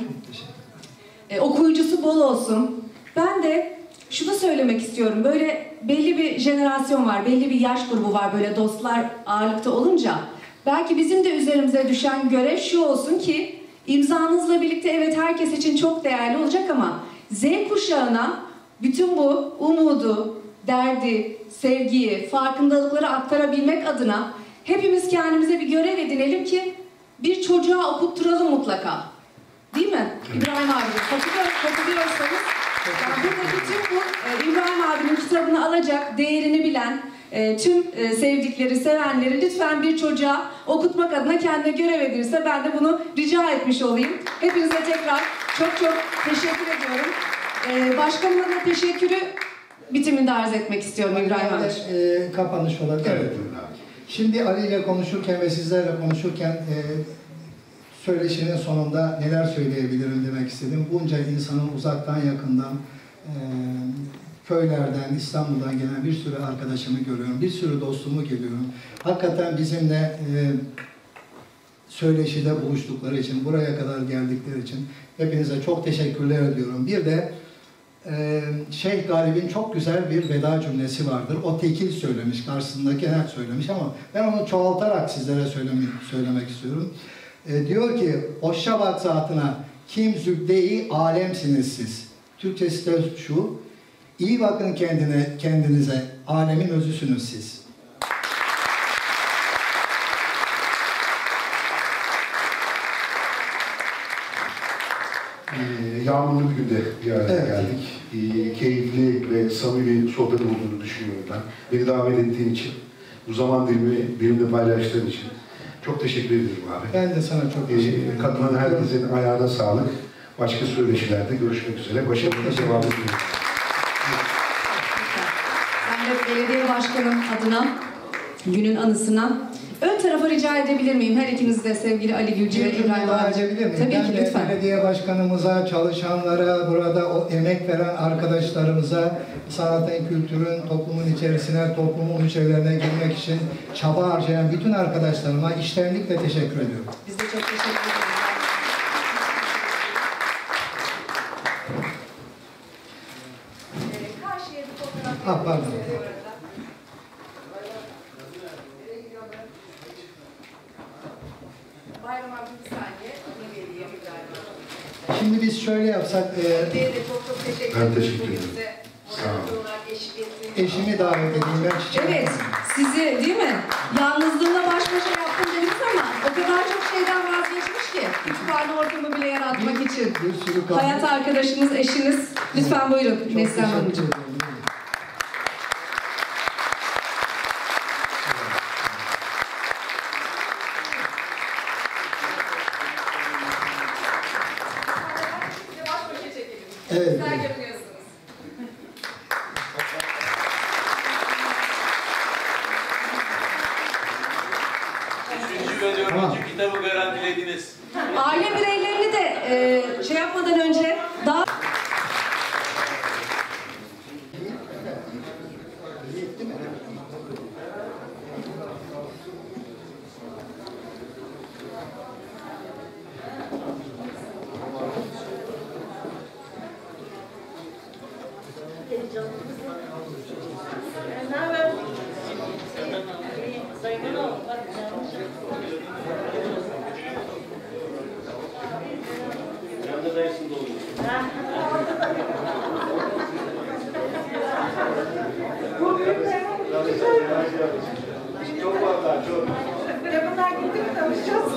E, okuyucusu bol olsun. Ben de şunu söylemek istiyorum. Böyle belli bir jenerasyon var, belli bir yaş grubu var böyle dostlar ağırlıkta olunca. Belki bizim de üzerimize düşen görev şu olsun ki imzanızla birlikte evet herkes için çok değerli olacak ama Z kuşağına bütün bu umudu, derdi, sevgiyi, farkındalıkları aktarabilmek adına hepimiz kendimize bir görev edinelim ki bir çocuğa okutturalım mutlaka. Değil mi? İbrahim abi, katılıyor, katılıyorsanız yani buradaki tüm bu e, İbrahim abinin kitabını alacak, değerini bilen e, tüm e, sevdikleri, sevenleri lütfen bir çocuğa okutmak adına kendine görev edinirse ben de bunu rica etmiş olayım. Hepinize tekrar çok çok teşekkür ediyorum. E, başkanıma da teşekkürü bitiminde arz etmek istiyorum İbrahim abi. E, kapanış olabilir. Evet. Şimdi Ali ile konuşurken ve sizlerle konuşurken e, söyleşinin sonunda neler söyleyebilirim demek istedim. Bunca insanın uzaktan yakından, e, köylerden, İstanbul'dan gelen bir sürü arkadaşımı görüyorum, bir sürü dostumu görüyorum. Hakikaten bizimle e, söyleşide buluştukları için, buraya kadar geldikleri için hepinize çok teşekkürler ediyorum. Bir de e, Şeyh Galip'in çok güzel bir veda cümlesi vardır. O tekil söylemiş, karşısındaki net söylemiş ama ben onu çoğaltarak sizlere söylemek, söylemek istiyorum. E, diyor ki, hoşça bak zatına, kim zübde-i alemsiniz siz. Türkçesi de şu, iyi bakın kendine, kendinize, alemin özüsünüz siz. Ee, yağmurlu bir günde bir araya evet. geldik. Ee, keyifli ve samimi sohbet olduğunu düşünüyorum ben. Beni davet ettiğin için, bu zaman dilimi benimle paylaştığın için çok teşekkür ediyorum abi. Ben de sana çok teşekkür ederim. Ee, katılan herkesin ayağına sağlık. Başka söyleşilerde görüşmek üzere. Başarılı devam ediyorum. Ben de belediye başkanım adına günün anısına ön tarafa rica edebilir miyim? Her ikiniz de sevgili Ali Gülcü ve İbrahim abi. Tabii ben ki lütfen. Belediye başkanımıza, çalışanlara, burada o emek veren arkadaşlarımıza, sanatın, kültürün, toplumun içerisine, toplumun içerilerine girmek için çaba harcayan bütün arkadaşlarıma içtenlikle teşekkür ediyorum. Biz de çok teşekkür ederiz. Ah, pardon. Şimdi biz şöyle yapsak... E, ben teşekkür ederim. Sağ olun. Eşimi davet edeyim. Evet, sizi değil mi? Yalnızlığımla baş başa yaptım dediniz ama o kadar çok şeyden vazgeçmiş ki. Kütüphane ortamı bile yaratmak için. Hayat arkadaşınız, eşiniz. Lütfen buyurun Neslihan Hanımcığım. Ne haber? Zayıfın ol. Yanında dayısın da oluyor. Bu büyükler çok fazla, çok. Böyle bunlar gidip tanışacağız.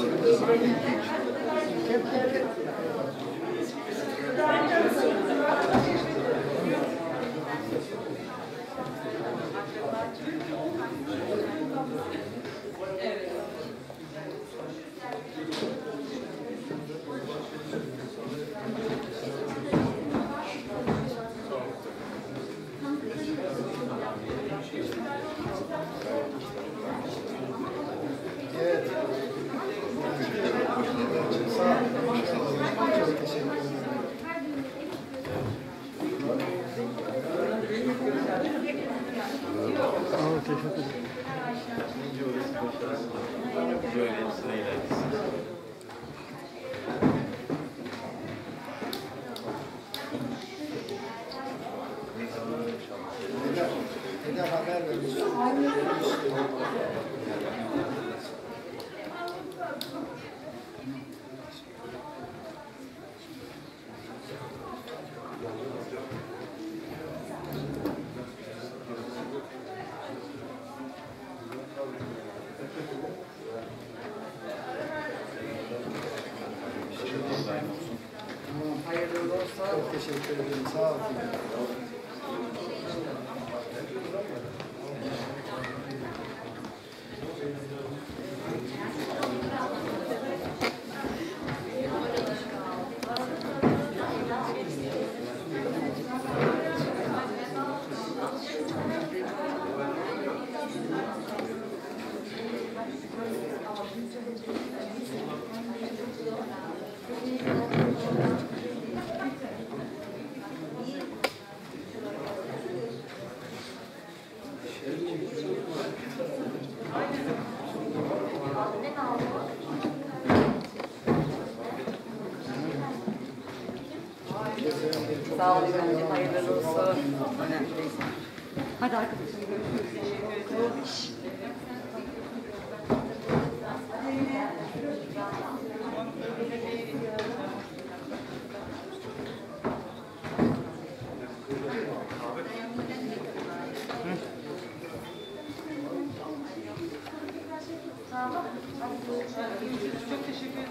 Evet. Sağ olun. Çok teşekkür ederim. Sağ olun, teşekkür ederim. Böyle sırayla. Bir de haber veriyorsun. Tamam, hayırlı olsun. Çok teşekkür ederim. Sağ olun. Sağ olun efendim, hayırlı olsun. Hadi arkadaşlar görüşürüz. Çok teşekkür ederim.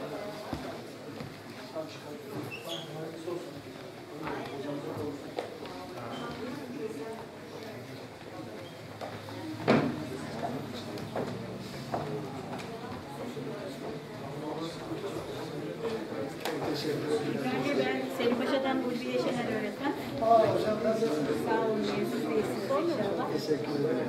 Ben Selim Paşa'dan Burcu Yeşener öğretmen. Aa, hocam nasılsınız? Sağ olun, siz de iyisiniz inşallah. Teşekkür ederim.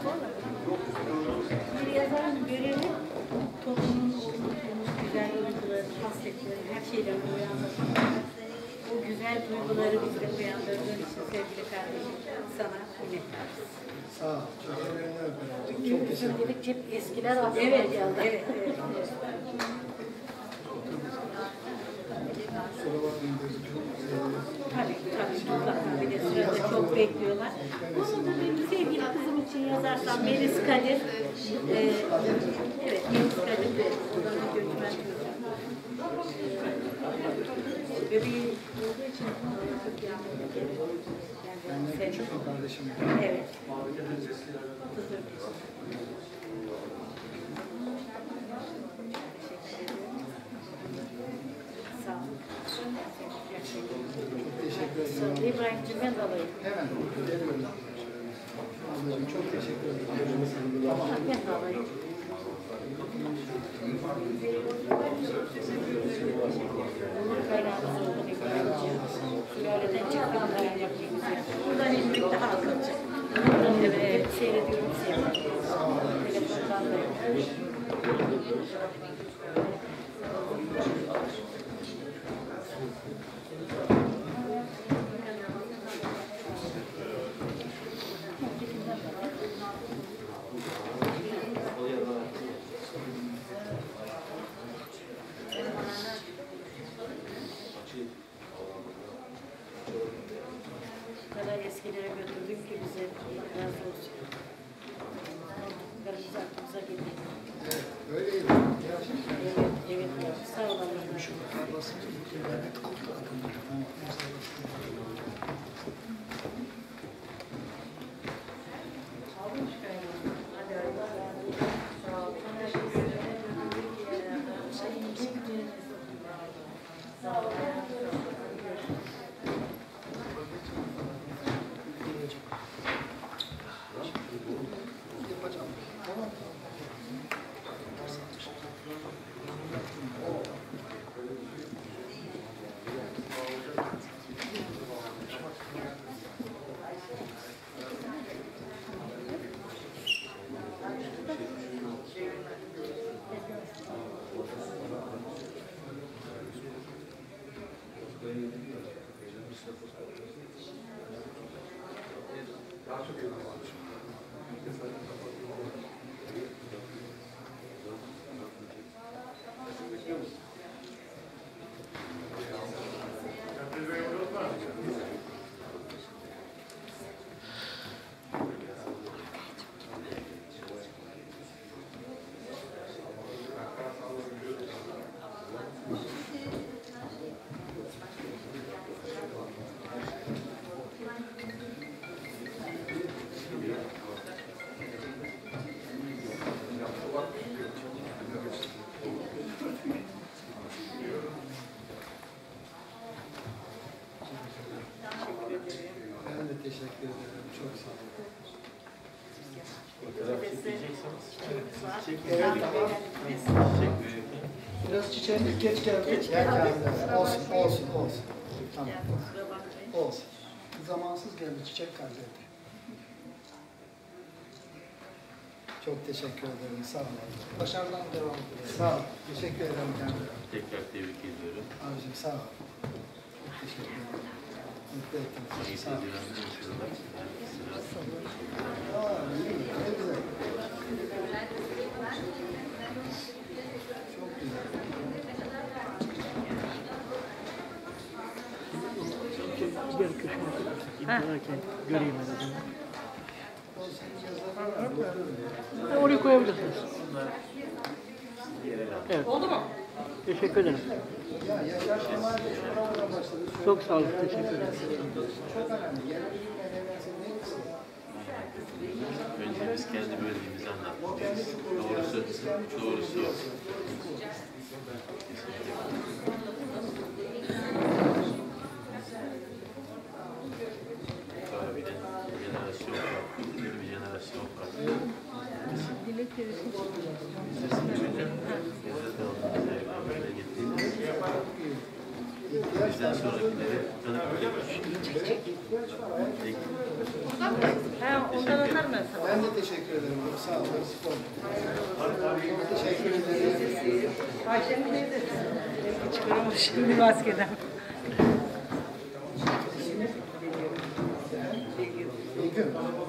Bir yazarın görevi toplumun okuduğumuz güzel duyguları, hasletleri, her şeyden uyandırmak. O güzel duyguları bizde uyandırdığın için sevgili kardeşim sana minnettarız. Sağ ol. Çok ellerinden öperim. Çok teşekkür ederim. Hep eskiler aklıma evet, geldi. Evet, evet, evet. Tabii, tabii. Mutlaka bir de sırada çok bekliyorlar. Bunu da benim sevgili kızım için yazarsam Melis Kadir. Ee, evet, Melis Kadir de odanın göçmen kızı. Bebeği olduğu için çok yardım ediyorum. Yani sen çok kardeşim. Evet. Sağ olun. Teşekkür ederim. İbrahim'cim ben de alayım. Hemen. Geliyorum. Ablacığım çok teşekkür ederim. Tamam. Ben de alayım. Bunun kaynağımız oldu İbrahim'ciğim. Sülaleden çıktığım kaynak güzel. Buradan inmek daha akılcı. Evet, hep seyrediyorum seni. Telefondan da yok. kadar eskilere götürdün ki bize. Allah razı olsun. Karımız aklımıza geliyor. Evet, öyleydi. Gerçekten. Evet, evet. Sağ olun. Ben de teşekkür ederim. Çok sağ olun. Evet, tamam. Biraz çiçeğimiz geç geldi. Geç geldi. Olsun, olsun, olsun. Tamam. Olsun. Zamansız geldi, çiçek kaybetti. Çok teşekkür ederim, sağ olun. Başarıdan devam edelim. Sağ ol, teşekkür ederim kendime. Tekrar tebrik ediyorum. Abicim sağ ol. Çok teşekkür ederim. Mutlu ettiniz. Sağ ol. Aa, iyi, ne güzel. Çok güzel. Gel köşeye. Göreyim ben de. Oraya koyabilirsiniz. Evet. Oldu mu? Teşekkür ederim. Ya Yaşar Kemal de şu programa başladı. Çok sağ olun. Teşekkür ederim. Çok önemli. Geldiğinden evlensin değil misin? Önce biz kendi bölgemizi anlatmalıyız. Doğrusu, doğrusu. Abinin jenerasyon farklı, bir jenerasyon farklı. Dilek verirsin. Bize sebebiyle bize de olduğumuz evlenmeye getirdiğimiz bizden sonrakileri tanıklık yapıyoruz. Ha, ondan atarım ben sana. Ben de teşekkür ederim. Sağ olun. Teşekkür ederim. Ayşe'nin teyze. Çıkaramamış şimdi maskeden. Begüm.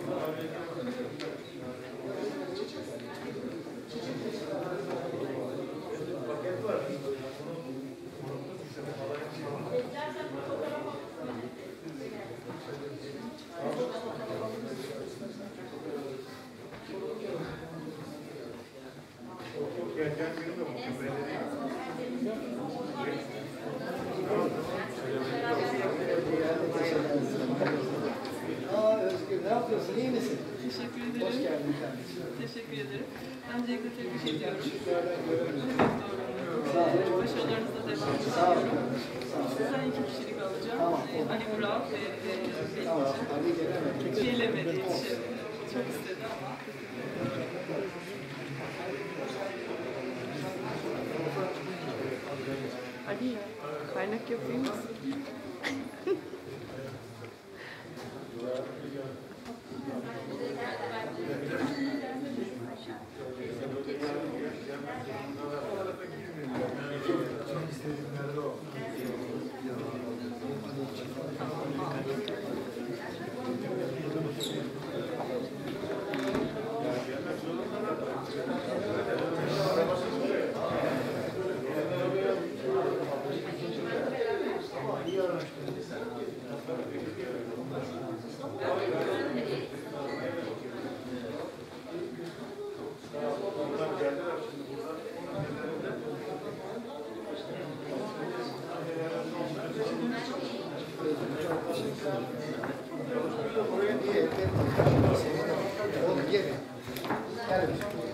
Aa Özgür, ne yapıyorsun? İyi misin? Teşekkür ederim. Hoş geldin kardeşim. Teşekkür ederim. Öncelikle tebrik ediyorum. Küçüklerden göremiyorum. Sağ olun. Başarılarınızla devam ediyorum. Sağ olun. Sizden iki kişilik alacağım. Tamam. Ee, Ali Burak ve e, Tamam. Ali gelemedi. gelemedi. Yetişemedi. Çok istedi ama. Ali, kaynak yapayım mı? Bir an önce Oğlum gel. Gel.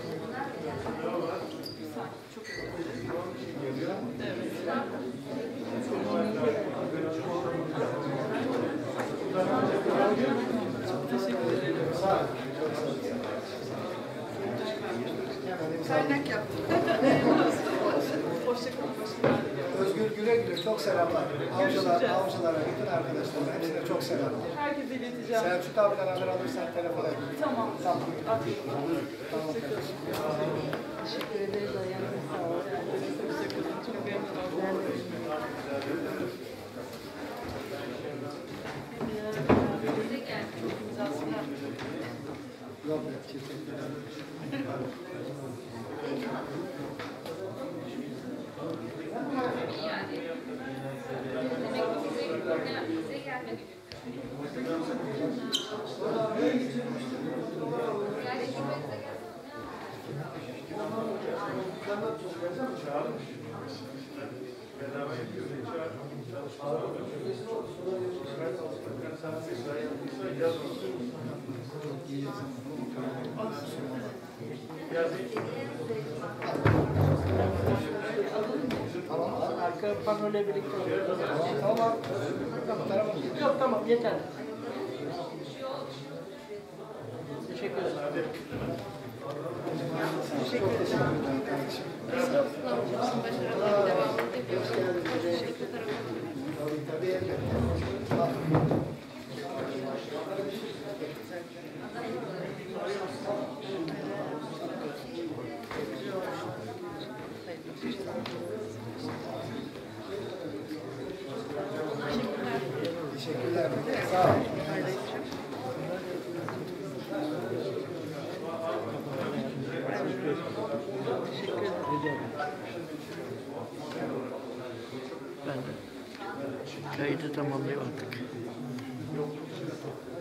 Kaynak yaptım. Hoşçakalın. Özgür güle güle çok selamlar. Avcılar, avcılara, bütün arkadaşlarına hepsine çok selamlar. Herkese ileteceğim. Selçuk abiden haber alırsan telefon et. Tamam. Tamam. Tamam. Teşekkür ederiz. Ayağınıza sağlık. Hoşçakalın. Çok memnun oldum. Yok, çiftlik. Tamam, arka panoyla birlikte oluyoruz. Tamam. Tamam. Yok tamam yeter. Teşekkür ederim. Teşekkür ederim kardeşim. Başarılar devam ediyor. Teşekkür ederim. Tabii elbette. Teşekkürler. Sağ olun. Ben de kaydı tamamlayayım artık.